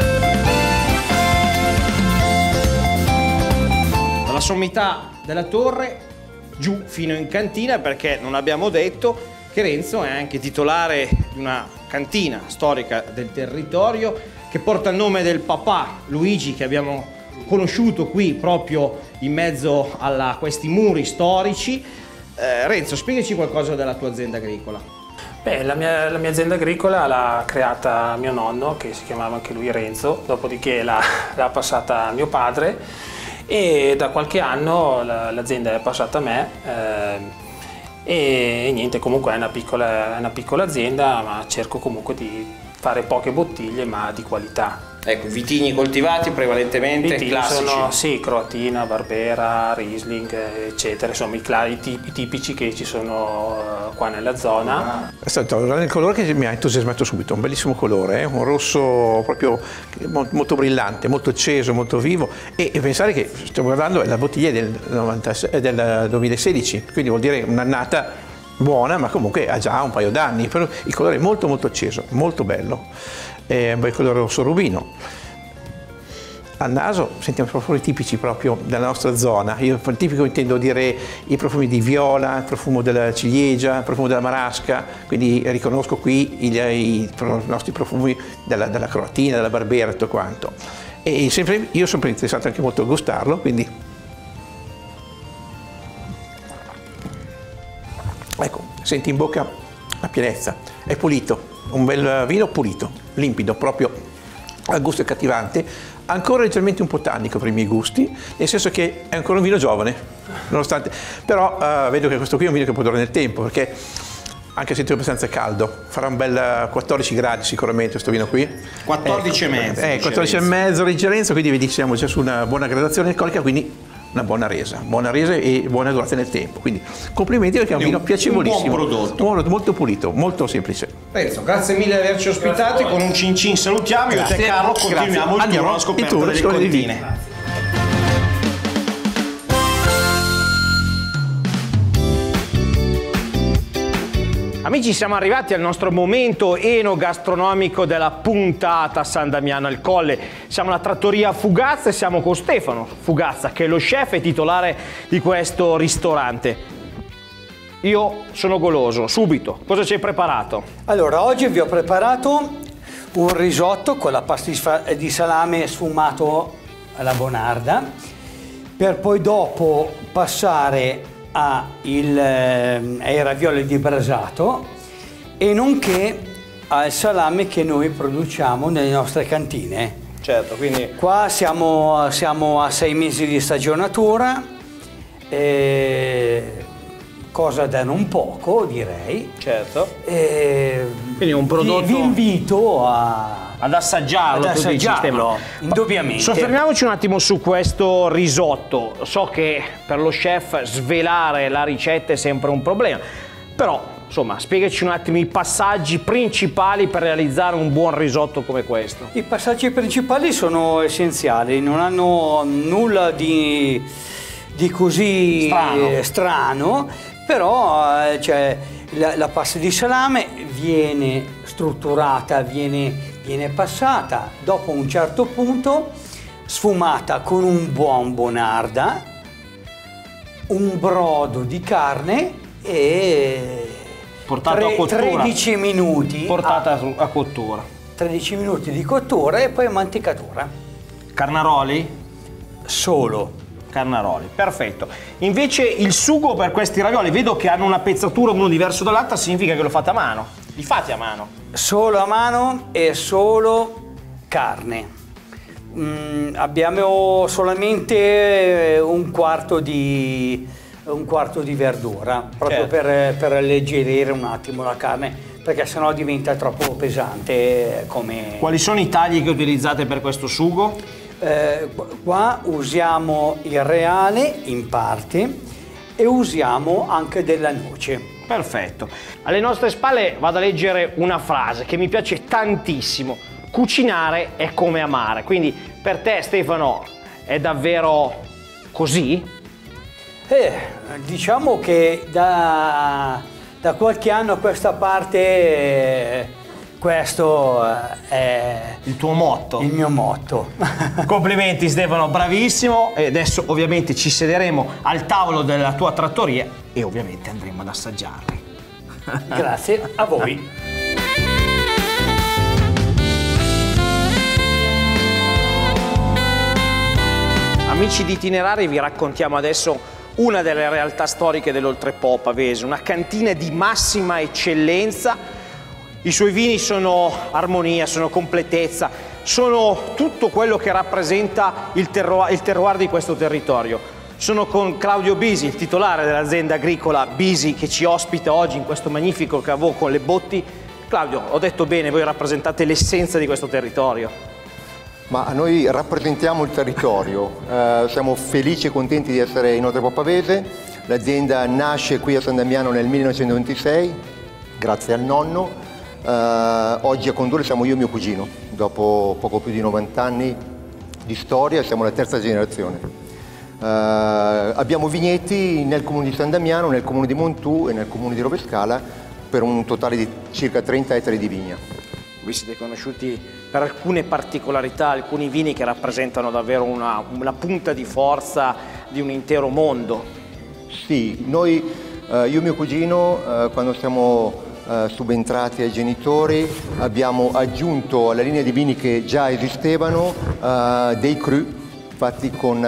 Dalla sommità della torre giù fino in cantina, perché non abbiamo detto che Renzo è anche titolare di una cantina storica del territorio che porta il nome del papà Luigi, che abbiamo conosciuto qui proprio in mezzo a questi muri storici. Eh, Renzo, spiegaci qualcosa della tua azienda agricola. Beh, la mia, la mia azienda agricola l'ha creata mio nonno, che si chiamava anche lui Renzo, dopodiché l'ha passata a mio padre, e da qualche anno l'azienda è passata a me. Eh, e niente, comunque è una, piccola, è una piccola azienda, ma cerco comunque di fare poche bottiglie ma di qualità. Ecco, vitigni coltivati prevalentemente vitigni classici. Sono, sì, Croatina, Barbera, Riesling, eccetera, insomma i, i, i tipici che ci sono uh, qua nella zona. È stato il colore che mi ha entusiasmato subito, un bellissimo colore, eh? Un rosso proprio molto brillante, molto acceso, molto vivo, e, e pensare che stiamo guardando la bottiglia del, novantasei, del duemilasedici, quindi vuol dire un'annata buona, ma comunque ha già un paio d'anni, però il colore è molto molto acceso, molto bello, è un bel colore rosso rubino. Al naso sentiamo i profumi tipici proprio della nostra zona. Io per tipico intendo dire i profumi di viola, il profumo della ciliegia, il profumo della marasca, quindi riconosco qui i, i, i nostri profumi della, della croatina, della barbera e tutto quanto. E sempre, io sono sempre interessato anche molto a gustarlo, quindi ecco, senti in bocca la pienezza, è pulito, un bel vino pulito, limpido, proprio al gusto accattivante, ancora leggermente un po' tannico per i miei gusti, nel senso che è ancora un vino giovane, nonostante, però uh, vedo che questo qui è un vino che può durare nel tempo, perché anche se è abbastanza caldo, farà un bel quattordici gradi sicuramente questo vino qui. quattordici ecco, e mezzo. Eh, quattordici e mezzo leggerenza, quindi vedi siamo già su una buona gradazione alcolica, quindi una buona resa, buona resa e buona durata nel tempo. Quindi complimenti, perché è un vino piacevolissimo. Un buon prodotto. Un, molto pulito, molto semplice. Renzo, grazie mille di averci ospitati, con un cin cin salutiamo, io e te Carlo continuiamo il tour alla scoperta tour, delle contine. Amici, siamo arrivati al nostro momento enogastronomico della puntata San Damiano al Colle. Siamo alla trattoria Fugazza e siamo con Stefano Fugazza, che è lo chef e titolare di questo ristorante. Io sono goloso, subito. Cosa ci hai preparato? Allora, oggi vi ho preparato un risotto con la pasta di salame sfumato alla bonarda, per poi dopo passare ai ravioli di brasato e nonché al salame che noi produciamo nelle nostre cantine. Certo, quindi... Qua siamo, siamo a sei mesi di stagionatura, eh, cosa da non poco direi. Certo. Eh, quindi un prodotto... Vi, vi invito a... ad assaggiarlo, ad assaggiarlo indubbiamente. Soffermiamoci un attimo su questo risotto. So che per lo chef svelare la ricetta è sempre un problema, però insomma spiegaci un attimo i passaggi principali per realizzare un buon risotto come questo. I passaggi principali sono essenziali, non hanno nulla di, di così strano, strano però eh, cioè, la, la pasta di salame viene strutturata, viene viene passata, dopo un certo punto sfumata con un buon bonarda, un brodo di carne e portato a cottura. tredici minuti portata a, a cottura. tredici minuti di cottura e poi mantecatura. Carnaroli? Solo. Carnaroli, perfetto. Invece il sugo per questi ravioli, vedo che hanno una pezzatura uno diverso dall'altra, significa che lo fate a mano. Li fate a mano? Solo a mano e solo carne. Mm, abbiamo solamente un quarto di, un quarto di verdura, proprio certo. per, per alleggerire un attimo la carne, perché sennò diventa troppo pesante come... Quali sono i tagli che utilizzate per questo sugo? Eh, qua usiamo il reale in parte e usiamo anche della noce. Perfetto. Alle nostre spalle vado a leggere una frase che mi piace tantissimo. Cucinare è come amare. Quindi per te, Stefano, è davvero così? Eh, diciamo che da, da qualche anno a questa parte eh, questo è il tuo motto. Il mio motto. Complimenti Stefano, bravissimo. E adesso ovviamente ci sederemo al tavolo della tua trattoria e ovviamente andremo ad assaggiarli. Grazie a voi. Amici di Itinerari, vi raccontiamo adesso una delle realtà storiche dell'Oltrepo Pavese, una cantina di massima eccellenza. I suoi vini sono armonia, sono completezza, sono tutto quello che rappresenta il terroir, il terroir di questo territorio. Sono con Claudio Bisi, il titolare dell'azienda agricola Bisi, che ci ospita oggi in questo magnifico cavò con le botti. Claudio, ho detto bene, voi rappresentate l'essenza di questo territorio. Ma noi rappresentiamo il territorio, eh, siamo felici e contenti di essere in Oltrepo Pavese. L'azienda nasce qui a San Damiano nel millenovecentoventisei, grazie al nonno. Uh, oggi a condurre siamo io e mio cugino, dopo poco più di novanta anni di storia, siamo la terza generazione. Uh, abbiamo vigneti nel comune di San Damiano, nel comune di Montù e nel comune di Rovescala per un totale di circa trenta ettari di vigna. Vi siete conosciuti per alcune particolarità, alcuni vini che rappresentano davvero una, una punta di forza di un intero mondo. Sì, noi, uh, io e mio cugino, uh, quando siamo Uh, subentrati ai genitori, abbiamo aggiunto alla linea di vini che già esistevano uh, dei cru fatti con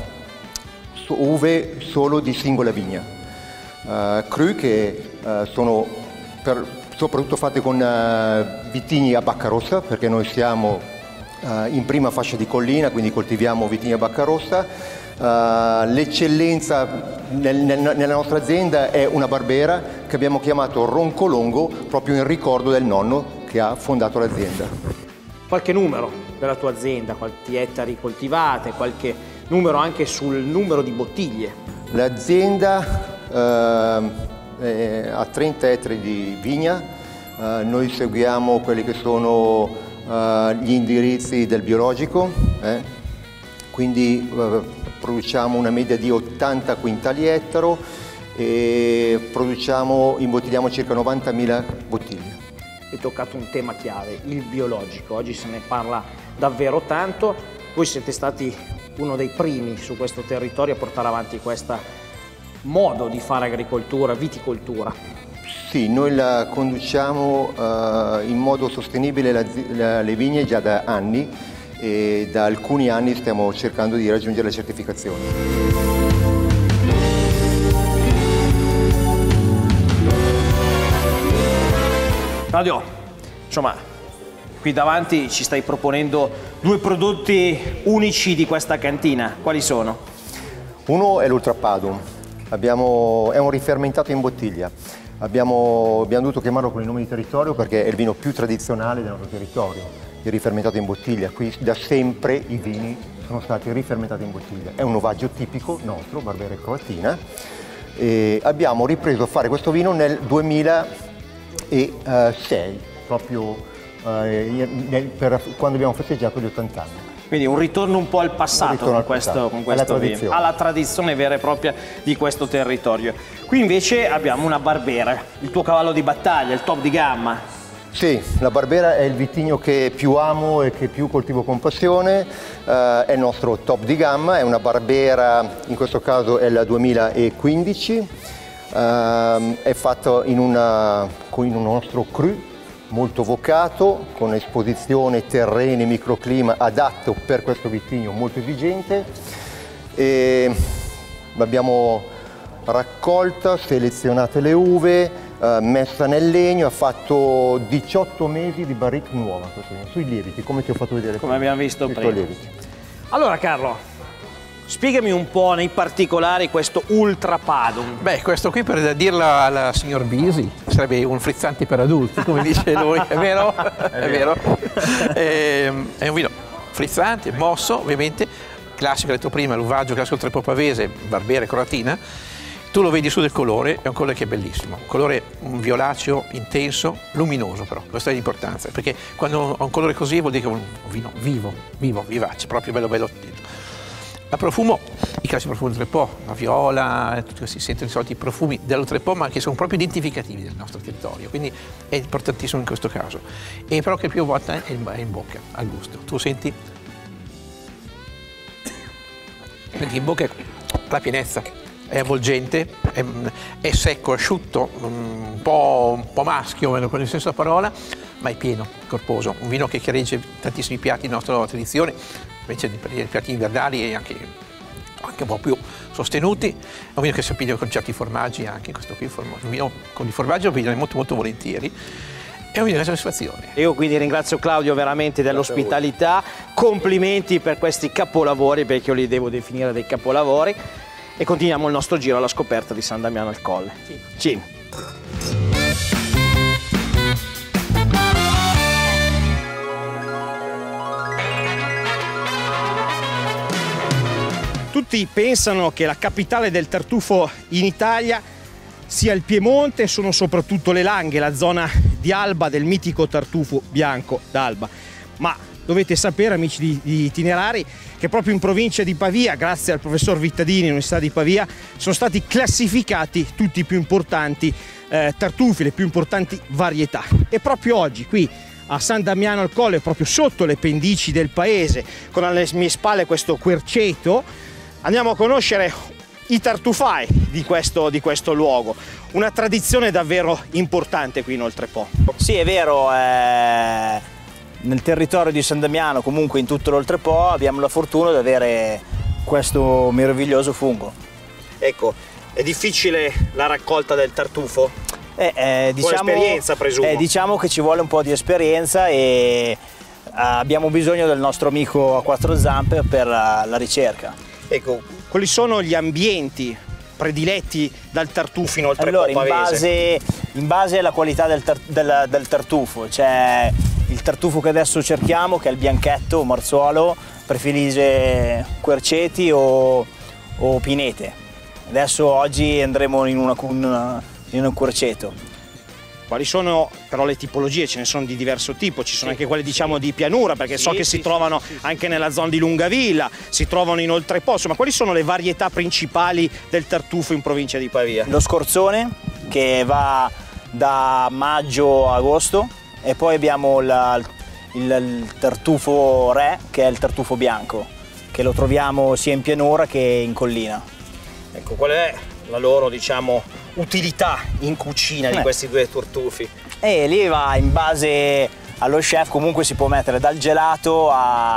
uh, uve solo di singola vigna. Uh, cru che uh, sono per, soprattutto fatte con uh, vitigni a bacca rossa, perché noi siamo uh, in prima fascia di collina, quindi coltiviamo vitigni a bacca rossa. Uh, l'eccellenza nel, nel, nella nostra azienda è una barbera che abbiamo chiamato Roncolongo proprio in ricordo del nonno che ha fondato l'azienda. Qualche numero della tua azienda, quanti ettari coltivate, qualche numero anche sul numero di bottiglie? L'azienda uh, ha trenta ettari di vigna, uh, noi seguiamo quelli che sono uh, gli indirizzi del biologico, eh? quindi uh, produciamo una media di ottanta quintali ettaro e produciamo, imbottigliamo circa novantamila bottiglie. Hai toccato un tema chiave, il biologico. Oggi se ne parla davvero tanto. Voi siete stati uno dei primi su questo territorio a portare avanti questo modo di fare agricoltura, viticoltura. Sì, noi la conduciamo uh, in modo sostenibile la, la, le vigne già da anni e da alcuni anni stiamo cercando di raggiungere la certificazione. Claudio, insomma, qui davanti ci stai proponendo due prodotti unici di questa cantina. Quali sono? Uno è l'Ultra Padum, abbiamo, è un rifermentato in bottiglia. Abbiamo, abbiamo dovuto chiamarlo con il nome di territorio perché è il vino più tradizionale del nostro territorio, il rifermentato in bottiglia. Qui da sempre i vini sono stati rifermentati in bottiglia. È un ovaggio tipico nostro, Barbera Croatina. E abbiamo ripreso a fare questo vino nel duemilasei, proprio eh, nel, per, quando abbiamo festeggiato gli ottanta anni. Quindi un ritorno un po' al passato con, al questo, passato. con questo alla vino, alla tradizione vera e propria di questo territorio. Qui invece abbiamo una Barbera, il tuo cavallo di battaglia, il top di gamma. Sì, la Barbera è il vitigno che più amo e che più coltivo con passione, uh, è il nostro top di gamma, è una Barbera, in questo caso è la duemilaquindici, uh, è fatto in, una, in un nostro cru molto vocato, con esposizione, terreni, microclima adatto per questo vitigno molto esigente. E l'abbiamo raccolta, selezionate le uve, eh, messa nel legno, ha fatto diciotto mesi di barrique nuova, sui lieviti, come ti ho fatto vedere come prima. abbiamo visto prima. Allora Carlo, spiegami un po' nei particolari questo Ultra Padum. Beh, questo qui, per dirla alla signor Bisi, sarebbe un frizzante per adulti, come dice lui, è vero? È vero. È, è un vino frizzante, mosso, ovviamente, classico, ho detto prima, l'uvaggio classico oltre pavese, Barbera Croatina. Tu lo vedi su del colore, è un colore che è bellissimo, un colore un violaceo, intenso, luminoso però, questa è l'importanza, perché quando ho un colore così vuol dire che è un vino vivo, vivo, vivace, proprio bello bello. A profumo, i classici profumi dell'Oltrepò, la viola, tutti questi, si sentono i soliti profumi dell'Oltrepò, ma che sono proprio identificativi del nostro territorio, quindi è importantissimo in questo caso. E però che più volte è in bocca, al gusto. Tu senti? Senti in bocca la pienezza, è avvolgente, è, è secco, asciutto, un po', un po' maschio, con il senso della parola, ma è pieno, corposo. Un vino che chiareggia tantissimi piatti della nostra tradizione, invece di piatti invernali e anche, anche un po' più sostenuti. È un vino che si abbina con certi formaggi, anche questo qui, un vino con i formaggi lo abbinano molto molto volentieri. È un vino di soddisfazione. Io quindi ringrazio Claudio veramente dell'ospitalità, complimenti per questi capolavori, perché io li devo definire dei capolavori, e continuiamo il nostro giro alla scoperta di San Damiano al Colle. Sì. Sì. Tutti pensano che la capitale del tartufo in Italia sia il Piemonte, sono soprattutto le Langhe, la zona di Alba del mitico tartufo bianco d'Alba. Ma dovete sapere, amici di, di Itinerari, che proprio in provincia di Pavia, grazie al professor Vittadini, all'Università di Pavia, sono stati classificati tutti i più importanti eh, tartufi, le più importanti varietà. E proprio oggi, qui a San Damiano al Colle, proprio sotto le pendici del paese, con alle mie spalle questo querceto, andiamo a conoscere i tartufai di questo, di questo luogo, una tradizione davvero importante qui in Oltrepò. Sì, è vero, eh, nel territorio di San Damiano, comunque in tutto l'Oltrepò, abbiamo la fortuna di avere questo meraviglioso fungo. Ecco, è difficile la raccolta del tartufo? Eh, eh, diciamo, esperienza, presumo. Eh, diciamo che ci vuole un po' di esperienza e abbiamo bisogno del nostro amico a quattro zampe per la, la ricerca. Ecco, quali sono gli ambienti prediletti dal tartufo in Oltrepò allora, in base, in base alla qualità del, tar, del, del tartufo, c'è il tartufo che adesso cerchiamo, che è il bianchetto, Marzuolo, preferisce querceti o, o pinete. Adesso oggi andremo in, una, in un querceto. Quali sono però le tipologie? Ce ne sono di diverso tipo, ci sono sì, anche quelle diciamo di pianura, perché sì, so che sì, si trovano sì, sì, anche nella zona di Lungavilla, si trovano in Oltrepò, insomma quali sono le varietà principali del tartufo in provincia di Pavia? Lo scorzone, che va da maggio a agosto, e poi abbiamo la, il, il tartufo re, che è il tartufo bianco, che lo troviamo sia in pianura che in collina. Ecco, qual è la loro, diciamo, utilità in cucina di eh. questi due tartufi? E lì va in base allo chef, comunque si può mettere dal gelato a,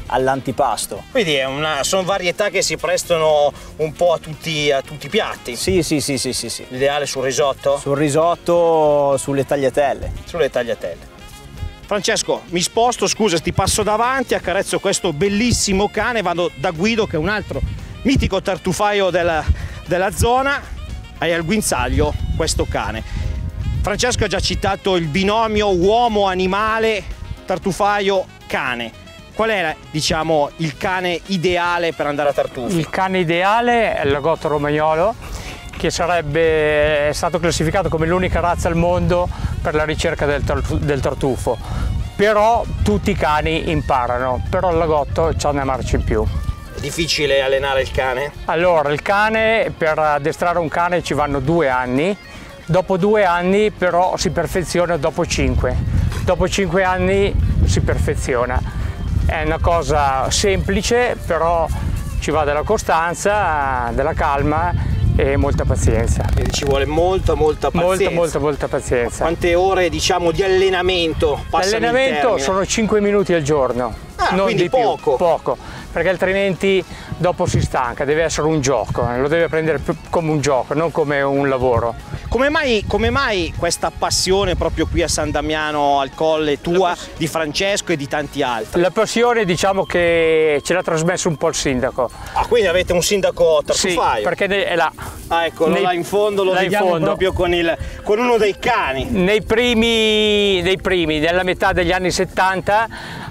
all'antipasto. Quindi è una, sono varietà che si prestano un po' a tutti, a tutti i piatti. Sì, sì, sì, sì, sì, sì. L'ideale sul risotto? Sul risotto, sulle tagliatelle. Sulle tagliatelle. Francesco, mi sposto, scusa, ti passo davanti, accarezzo questo bellissimo cane, vado da Guido che è un altro mitico tartufaio della, della zona, hai al guinzaglio questo cane. Francesco ha già citato il binomio uomo-animale, tartufaio-cane. Qual è, diciamo, il cane ideale per andare a tartufo? Il cane ideale è il lagotto romagnolo, che sarebbe è stato classificato come l'unica razza al mondo per la ricerca del, del tartufo. Però tutti i cani imparano, però il lagotto c'ha una marcia in più. È difficile allenare il cane? Allora, il cane, per addestrare un cane ci vanno due anni, dopo due anni però si perfeziona dopo cinque. Dopo cinque anni si perfeziona. È una cosa semplice, però ci va della costanza, della calma e molta pazienza. Quindi ci vuole molta, molta pazienza. Molta, molta, molta pazienza. Quante ore, diciamo, di allenamento? L'allenamento sono cinque minuti al giorno, ah, non quindi di poco. più, poco, perché altrimenti dopo si stanca, deve essere un gioco, lo deve prendere come un gioco, non come un lavoro. Come mai, come mai questa passione proprio qui a San Damiano al Colle, tua, di Francesco e di tanti altri? La passione, diciamo che ce l'ha trasmesso un po' il sindaco. Ah, quindi avete un sindaco tartufaio? Sì, perché è là. Ah, eccolo nei, là in fondo, lo vediamo fondo. proprio con, il, con uno dei cani. Nei primi, nei primi, nella metà degli anni settanta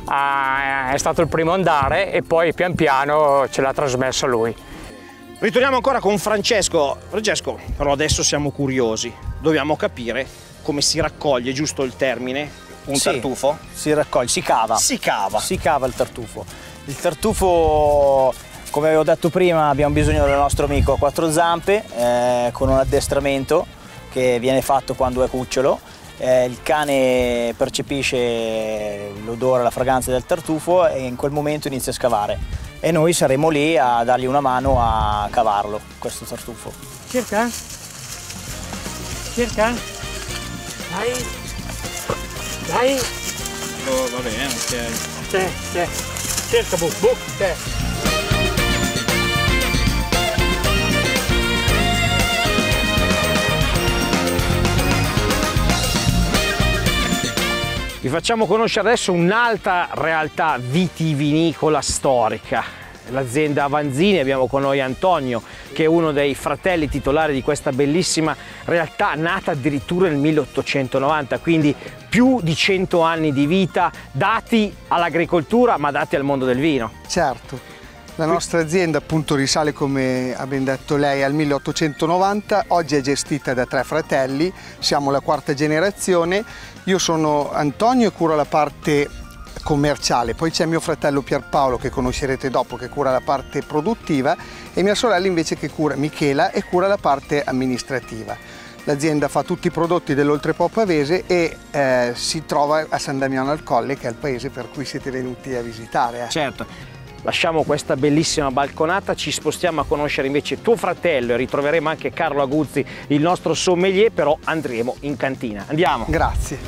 ah, è stato il primo a andare e poi pian piano ce l'ha trasmessa lui. Ritorniamo ancora con Francesco. Francesco, però adesso siamo curiosi, dobbiamo capire come si raccoglie, giusto il termine, un sì, tartufo? Si raccoglie, si cava. Si cava. Si cava il tartufo. Il tartufo, come avevo detto prima, abbiamo bisogno del nostro amico a quattro zampe, eh, con un addestramento che viene fatto quando è cucciolo. Eh, il cane percepisce l'odore, la fragranza del tartufo e in quel momento inizia a scavare. E noi saremo lì a dargli una mano a cavarlo, questo tartufo. Cerca? Cerca? Dai! Dai! Oh, va bene, ok. C'è, c'è. Cerca, bu, bu, c'è. Vi facciamo conoscere adesso un'altra realtà vitivinicola storica, l'azienda Vanzini. Abbiamo con noi Antonio, che è uno dei fratelli titolari di questa bellissima realtà, nata addirittura nel milleottocentonovanta, quindi più di cento anni di vita dati all'agricoltura ma dati al mondo del vino. Certo. La nostra azienda appunto risale, come ha ben detto lei, al milleottocentonovanta, oggi è gestita da tre fratelli, siamo la quarta generazione. Io sono Antonio e curo la parte commerciale, poi c'è mio fratello Pierpaolo, che conoscerete dopo, che cura la parte produttiva, e mia sorella invece che cura, Michela, e cura la parte amministrativa. L'azienda fa tutti i prodotti dell'Oltrepo Pavese e eh, si trova a San Damiano al Colle, che è il paese per cui siete venuti a visitare. Eh. Certo. Lasciamo questa bellissima balconata, ci spostiamo a conoscere invece tuo fratello e ritroveremo anche Carlo Aguzzi, il nostro sommelier, però andremo in cantina. Andiamo. Grazie.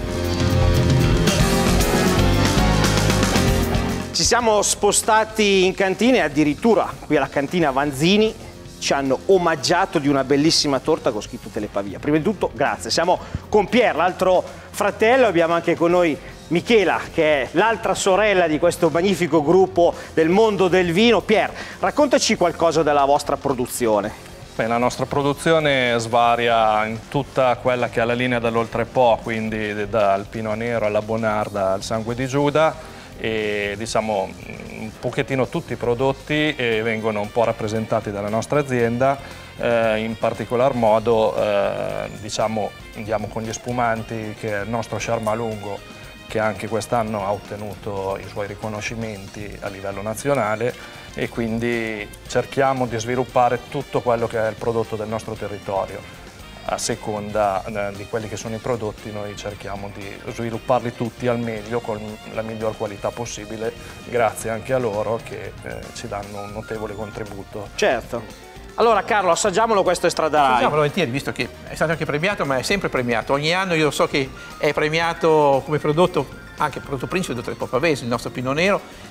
Ci siamo spostati in cantina e addirittura qui alla cantina Vanzini ci hanno omaggiato di una bellissima torta con scritto Telepavia. Prima di tutto grazie, siamo con Pier, l'altro fratello, abbiamo anche con noi Michela, che è l'altra sorella di questo magnifico gruppo del mondo del vino. Pier, raccontaci qualcosa della vostra produzione. Beh, la nostra produzione svaria in tutta quella che è la linea dell'Oltrepo, quindi dal Pinot Nero alla Bonarda al Sangue di Giuda, e diciamo un pochettino tutti i prodotti eh, vengono un po' rappresentati dalla nostra azienda, eh, in particolar modo eh, diciamo andiamo con gli spumanti, che è il nostro Sciarmalungo, che anche quest'anno ha ottenuto i suoi riconoscimenti a livello nazionale, e quindi cerchiamo di sviluppare tutto quello che è il prodotto del nostro territorio. A seconda eh, di quelli che sono i prodotti, noi cerchiamo di svilupparli tutti al meglio, con la miglior qualità possibile, grazie anche a loro che eh, ci danno un notevole contributo. Certo. Allora Carlo, assaggiamolo questo Strada Rai. Assaggiamolo volentieri, visto che è stato anche premiato, ma è sempre premiato. Ogni anno io so che è premiato come prodotto, anche prodotto principe del Oltrepo Pavese, il nostro Pinot Nero,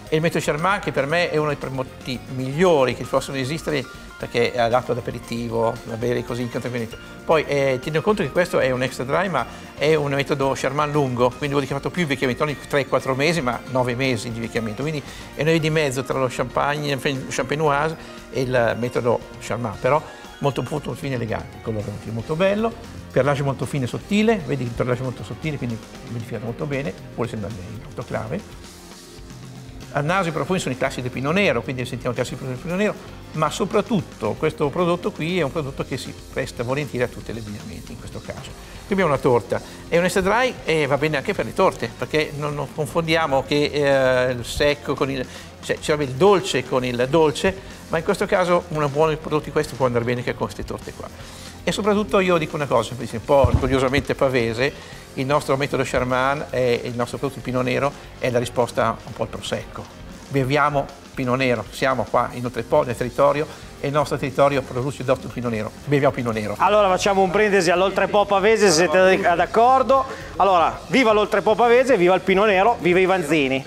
E il metodo Charman, che per me è uno dei prodotti migliori che possono esistere, perché è adatto ad aperitivo, da bere così in canto. Poi eh, tenendo conto che questo è un extra dry, ma è un metodo Charman lungo, quindi vuol dire che ha fatto più invecchiamento, non tre quattro mesi, ma nove mesi di invecchiamento. Quindi è una via di mezzo tra lo champagne, il champenoise e il metodo Charman, però molto, molto fine e elegante, colore molto bello, perlage molto fine e sottile, vedi il perlage molto sottile, quindi verificato molto bene, pur essendo molto clave. Al naso i profumi sono i classici del Pinot Nero, quindi sentiamo i classici del Pinot Nero, ma soprattutto questo prodotto qui è un prodotto che si presta volentieri a tutti gli abbinamenti in questo caso. Qui abbiamo una torta, è un extra dry e va bene anche per le torte, perché non, non confondiamo che eh, il secco con il... cioè c'è il dolce con il dolce, ma in questo caso un buon prodotto di questo può andare bene anche con queste torte qua. E soprattutto io dico una cosa, un po' orgogliosamente pavese, il nostro metodo Charman e il nostro prodotto Pinot Nero è la risposta un po' al prosecco. Beviamo Pinot Nero, siamo qua in Oltrepo, nel territorio, e il nostro territorio produce il nostro Pinot Nero. Beviamo Pinot Nero. Allora facciamo un brindisi all'Oltrepo pavese, se siete d'accordo. Allora, viva l'Oltrepo pavese, viva il Pinot Nero, viva i Vanzini.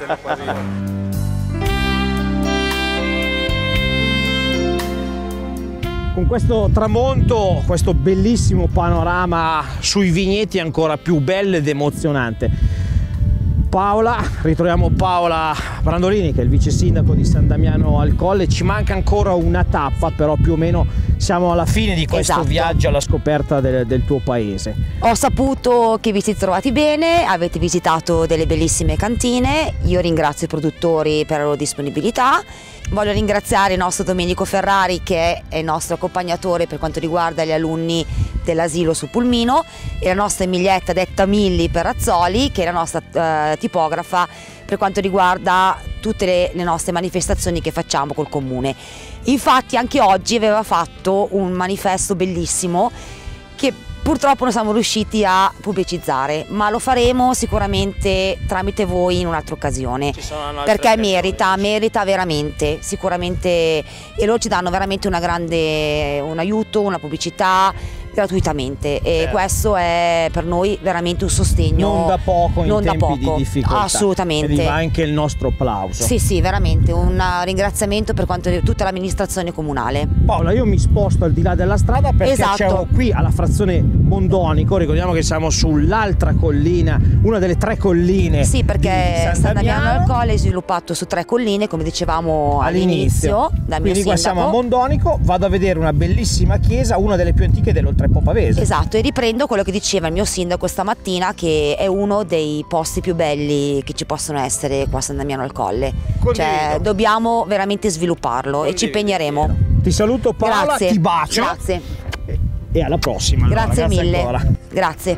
Con questo tramonto, questo bellissimo panorama sui vigneti ancora più bello ed emozionante. Paola, ritroviamo Paola Brandolini, che è il vice sindaco di San Damiano al Colle. Ci manca ancora una tappa, però più o meno siamo alla fine di questo esatto. viaggio alla scoperta del, del tuo paese. Ho saputo che vi siete trovati bene, avete visitato delle bellissime cantine. Io ringrazio i produttori per la loro disponibilità. Voglio ringraziare il nostro Domenico Ferrari, che è il nostro accompagnatore per quanto riguarda gli alunni dell'asilo su Pulmino, e la nostra Emilietta detta Milli Perrazzoli, che è la nostra eh, tipografa per quanto riguarda tutte le, le nostre manifestazioni che facciamo col comune. Infatti anche oggi aveva fatto un manifesto bellissimo che purtroppo non siamo riusciti a pubblicizzare, ma lo faremo sicuramente tramite voi in un'altra occasione, perché merita, merita veramente, sicuramente, e loro ci danno veramente una grande, un aiuto, una pubblicità gratuitamente, e certo. questo è per noi veramente un sostegno non da poco in non tempi da poco. di difficoltà. Assolutamente. Quindi va anche il nostro applauso. Sì, sì, veramente un ringraziamento per quanto tutta l'amministrazione comunale. Paola, io mi sposto al di là della strada perché esatto. siamo qui alla frazione Mondonico, ricordiamo che siamo sull'altra collina, una delle tre colline. Sì, perché San, San Damiano al Colle è sviluppato su tre colline, come dicevamo all'inizio. Quindi qua siamo a Mondonico, vado a vedere una bellissima chiesa, una delle più antiche dell'Oltrepo pavese. Esatto, e riprendo quello che diceva il mio sindaco stamattina, che è uno dei posti più belli che ci possono essere qua a San Damiano al Colle. Condivido. Cioè, dobbiamo veramente svilupparlo. Condivido. E ci impegneremo. Ti saluto Paola, grazie. ti bacio. Grazie. E alla prossima. Grazie, allora. mille. Ancora. Grazie.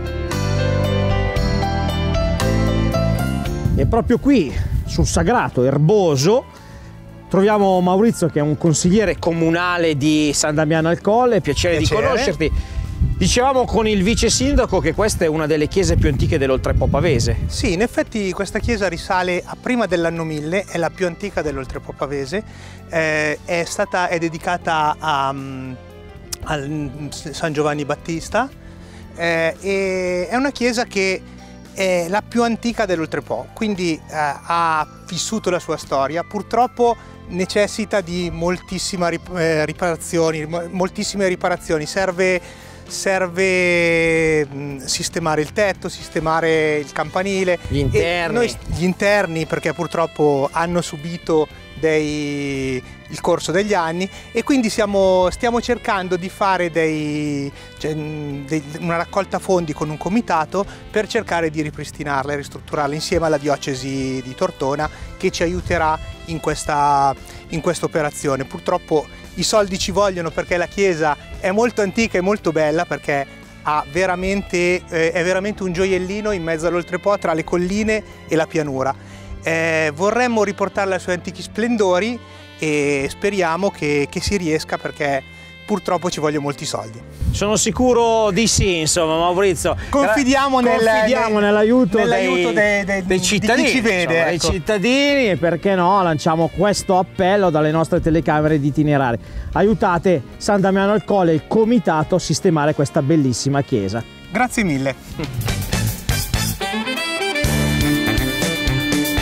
E proprio qui, sul sagrato erboso, troviamo Maurizio, che è un consigliere comunale di San Damiano al Colle. Piacere, Piacere. di conoscerti. Dicevamo con il vice sindaco che questa è una delle chiese più antiche dell'Oltrepo pavese. Sì, in effetti questa chiesa risale a prima dell'anno mille, è la più antica dell'Oltrepo pavese, eh, è, stata, è dedicata a, um, a San Giovanni Battista, eh, e è una chiesa che è la più antica dell'Oltrepo, quindi eh, ha vissuto la sua storia. Purtroppo necessita di moltissime riparazioni, moltissime riparazioni. Serve, serve sistemare il tetto, sistemare il campanile, gli interni, noi, gli interni perché purtroppo hanno subito dei, il corso degli anni, e quindi siamo, stiamo cercando di fare dei, cioè, dei, una raccolta fondi con un comitato per cercare di ripristinarla e ristrutturarla insieme alla diocesi di Tortona, che ci aiuterà in questa, in questa operazione. Purtroppo i soldi ci vogliono, perché la chiesa è molto antica e molto bella, perché ha veramente, eh, è veramente un gioiellino in mezzo all'Oltrepo, tra le colline e la pianura. Eh, vorremmo riportarla ai suoi antichi splendori e speriamo che, che si riesca, perché purtroppo ci vogliono molti soldi. Sono sicuro di sì, insomma, Maurizio. Confidiamo, nel, Confidiamo nel, nell'aiuto, nell'aiuto dei, dei, dei, dei cittadini, di chi ci vede, insomma, ecco. dei cittadini, e perché no, lanciamo questo appello dalle nostre telecamere di itinerare. Aiutate San Damiano al Colle e il comitato a sistemare questa bellissima chiesa. Grazie mille.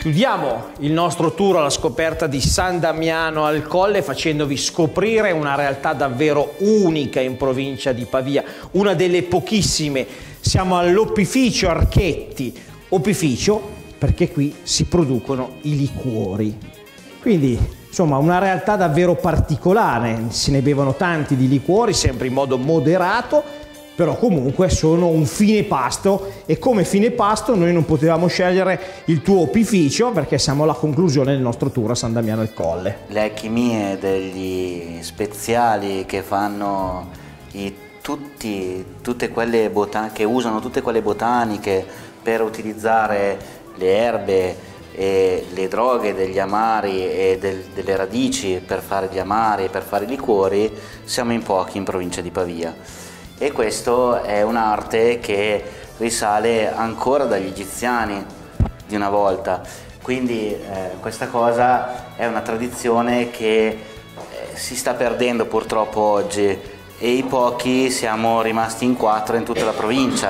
Chiudiamo il nostro tour alla scoperta di San Damiano al Colle facendovi scoprire una realtà davvero unica in provincia di Pavia, una delle pochissime. Siamo all'opificio Archetti, opificio perché qui si producono i liquori. Quindi insomma una realtà davvero particolare, se ne bevono tanti di liquori, sempre in modo moderato, però comunque sono un fine pasto e come fine pasto noi non potevamo scegliere il tuo opificio perché siamo alla conclusione del nostro tour a San Damiano al Colle. Le alchimie degli speziali che fanno i, tutti, tutte quelle botaniche, che usano tutte quelle botaniche per utilizzare le erbe e le droghe degli amari e del, delle radici per fare gli amari e per fare i liquori, siamo in pochi in provincia di Pavia. E questo è un'arte che risale ancora dagli egiziani di una volta, quindi eh, questa cosa è una tradizione che eh, si sta perdendo purtroppo oggi e i pochi siamo rimasti in quattro in tutta la provincia.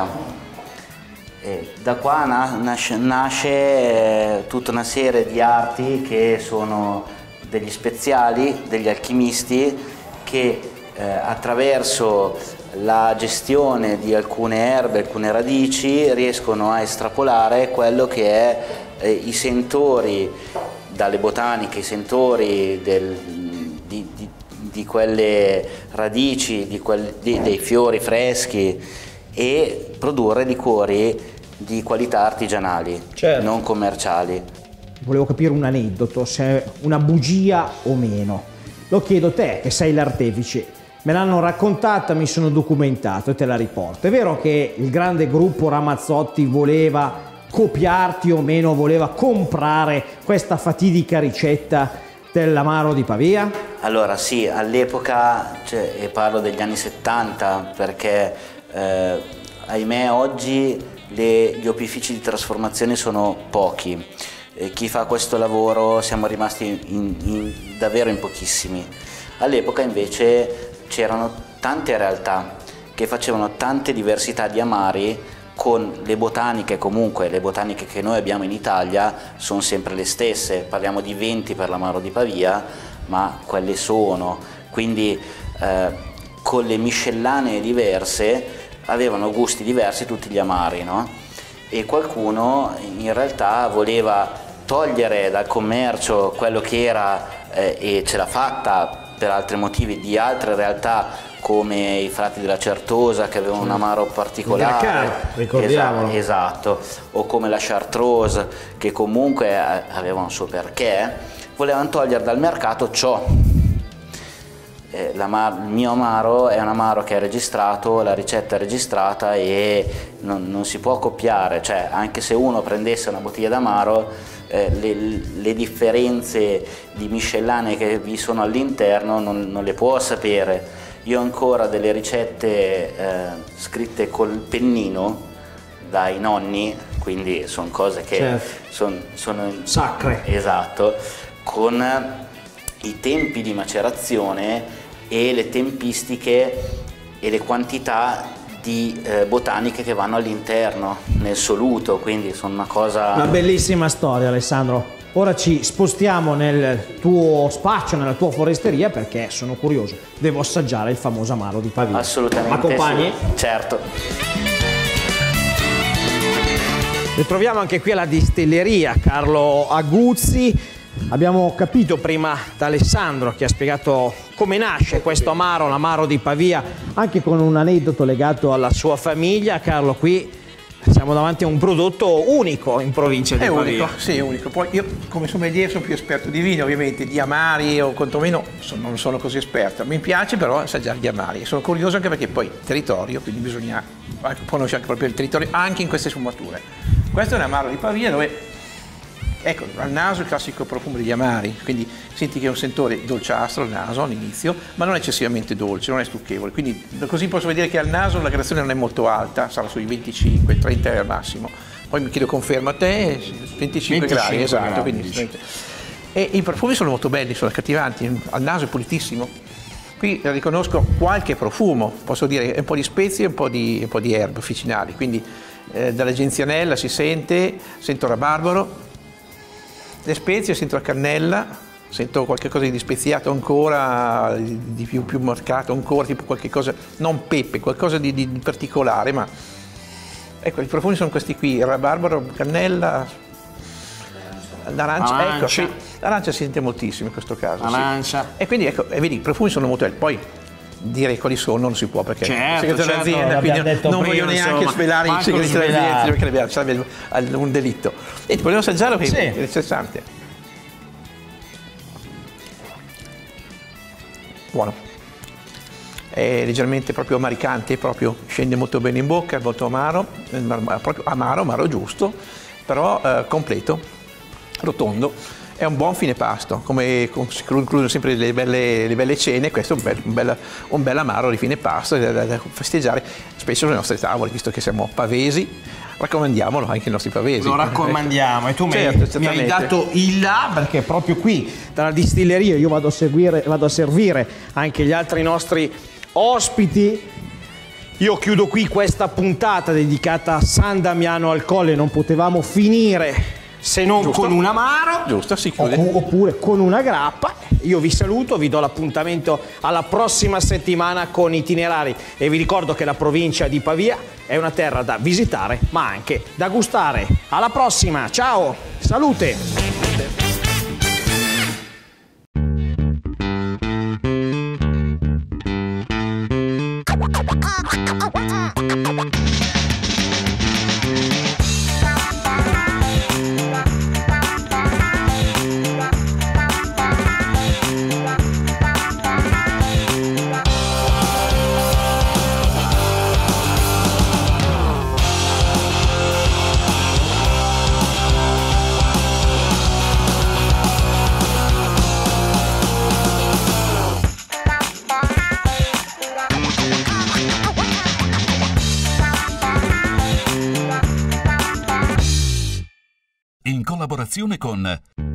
E da qua na nasce, nasce eh, tutta una serie di arti che sono degli speziali, degli alchimisti che eh, attraverso la gestione di alcune erbe, alcune radici riescono a estrapolare quello che è eh, i sentori dalle botaniche, i sentori del, di, di, di quelle radici, di quel, di, dei fiori freschi e produrre liquori di qualità artigianali, certo, non commerciali. Volevo capire un aneddoto, se è una bugia o meno. Lo chiedo a te che sei l'artefice. Me l'hanno raccontata, mi sono documentato e te la riporto. È vero che il grande gruppo Ramazzotti voleva copiarti o meno, voleva comprare questa fatidica ricetta dell'amaro di Pavia? Allora sì, all'epoca, cioè, e parlo degli anni settanta, perché eh, ahimè oggi le, gli opifici di trasformazione sono pochi. E chi fa questo lavoro siamo rimasti in, in, davvero in pochissimi. All'epoca invece c'erano tante realtà che facevano tante diversità di amari con le botaniche, comunque le botaniche che noi abbiamo in Italia sono sempre le stesse, parliamo di venti per l'amaro di Pavia, ma quelle sono, quindi eh, con le miscellanee diverse avevano gusti diversi tutti gli amari, no? E qualcuno in realtà voleva togliere dal commercio quello che era eh, e ce l'ha fatta per altri motivi di altre realtà come i frati della Certosa che avevano un amaro particolare, Gracar, ricordiamolo. Esatto, o come la Chartreuse che comunque aveva un suo perché, volevano togliere dal mercato ciò. Eh, il mio amaro è un amaro che è registrato, la ricetta è registrata e non, non si può copiare, cioè anche se uno prendesse una bottiglia d'amaro Eh, le, le differenze di miscellanee che vi sono all'interno non, non le può sapere. Io ho ancora delle ricette eh, scritte col pennino dai nonni, quindi sono cose che certo, son, sono sacre. Esatto, con i tempi di macerazione e le tempistiche e le quantità di eh, botaniche che vanno all'interno nel soluto, quindi sono una cosa... Una bellissima storia, Alessandro. Ora ci spostiamo nel tuo spaccio, nella tua foresteria, perché sono curioso, devo assaggiare il famoso amaro di Pavia. Assolutamente. Ma accompagni? Sì, certo. Ritroviamo anche qui alla distilleria Carlo Aguzzi. Abbiamo capito prima da Alessandro che ha spiegato come nasce questo amaro, l'amaro di Pavia, anche con un aneddoto legato alla sua famiglia. Carlo, qui siamo davanti a un prodotto unico in provincia di è Pavia. Unico, sì, è unico. Poi io come sommelier sono più esperto di vini, ovviamente, di amari o quantomeno sono, non sono così esperto. Mi piace però assaggiare gli amari. Sono curioso anche perché poi territorio, quindi bisogna conoscere anche proprio il territorio, anche in queste sfumature. Questo è un amaro di Pavia dove, ecco, al naso il classico profumo degli amari, quindi senti che è un sentore dolciastro al naso all'inizio, ma non eccessivamente dolce, non è stucchevole, quindi così posso vedere che al naso la gradazione non è molto alta, sarà sui venticinque trenta al massimo. Poi mi chiedo conferma a te, venticinque gradi, esatto. Quindi, e i profumi sono molto belli, sono accattivanti, al naso è pulitissimo. Qui riconosco qualche profumo, posso dire un po' di spezie e un po' di, un po' di erbe officinali, quindi eh, dalla genzianella si sente, sento rabarbaro, Le spezie, sento la cannella, sento qualcosa di speziato ancora, di più, più marcato ancora, tipo qualche cosa, non pepe, qualcosa di, di, di particolare, ma ecco, i profumi sono questi qui, il rabarbaro, cannella, l'arancia, Arancia. ecco, sì, l'arancia si sente moltissimo in questo caso. Arancia. Sì. E quindi ecco, e vedi, i profumi sono molto, poi dire quali sono non si può perché certo, è certo, un'azienda, quindi detto non prima, voglio neanche insomma, svelare i manco segreti svelare. dell'azienda perché abbiamo- sarebbe un delitto. E volevo assaggiarlo che Sì. è interessante. Buono. È leggermente proprio amaricante, proprio scende molto bene in bocca, è molto amaro, è mar- proprio amaro, amaro giusto, però eh, completo, rotondo. È un buon fine pasto, come com- si concludono sempre le belle, le belle cene, questo è un bel, un bel, un bel amaro di fine pasto da, da- da festeggiare spesso sulle nostre tavole, visto che siamo pavesi, raccomandiamolo anche ai nostri pavesi. Lo raccomandiamo e tu mi hai- Certo, mi hai certamente. dato il là perché proprio qui dalla distilleria io vado a, seguire, vado a servire anche gli altri nostri ospiti. Io chiudo qui questa puntata dedicata a San Damiano al Colle, non potevamo finire se non Giusto. con un amaro. Giusto, si chiude. Oppu- oppure con una grappa. Io vi saluto, vi do l'appuntamento alla prossima settimana con Itinerari e vi ricordo che la provincia di Pavia è una terra da visitare ma anche da gustare. Alla prossima, ciao, salute! In collaborazione con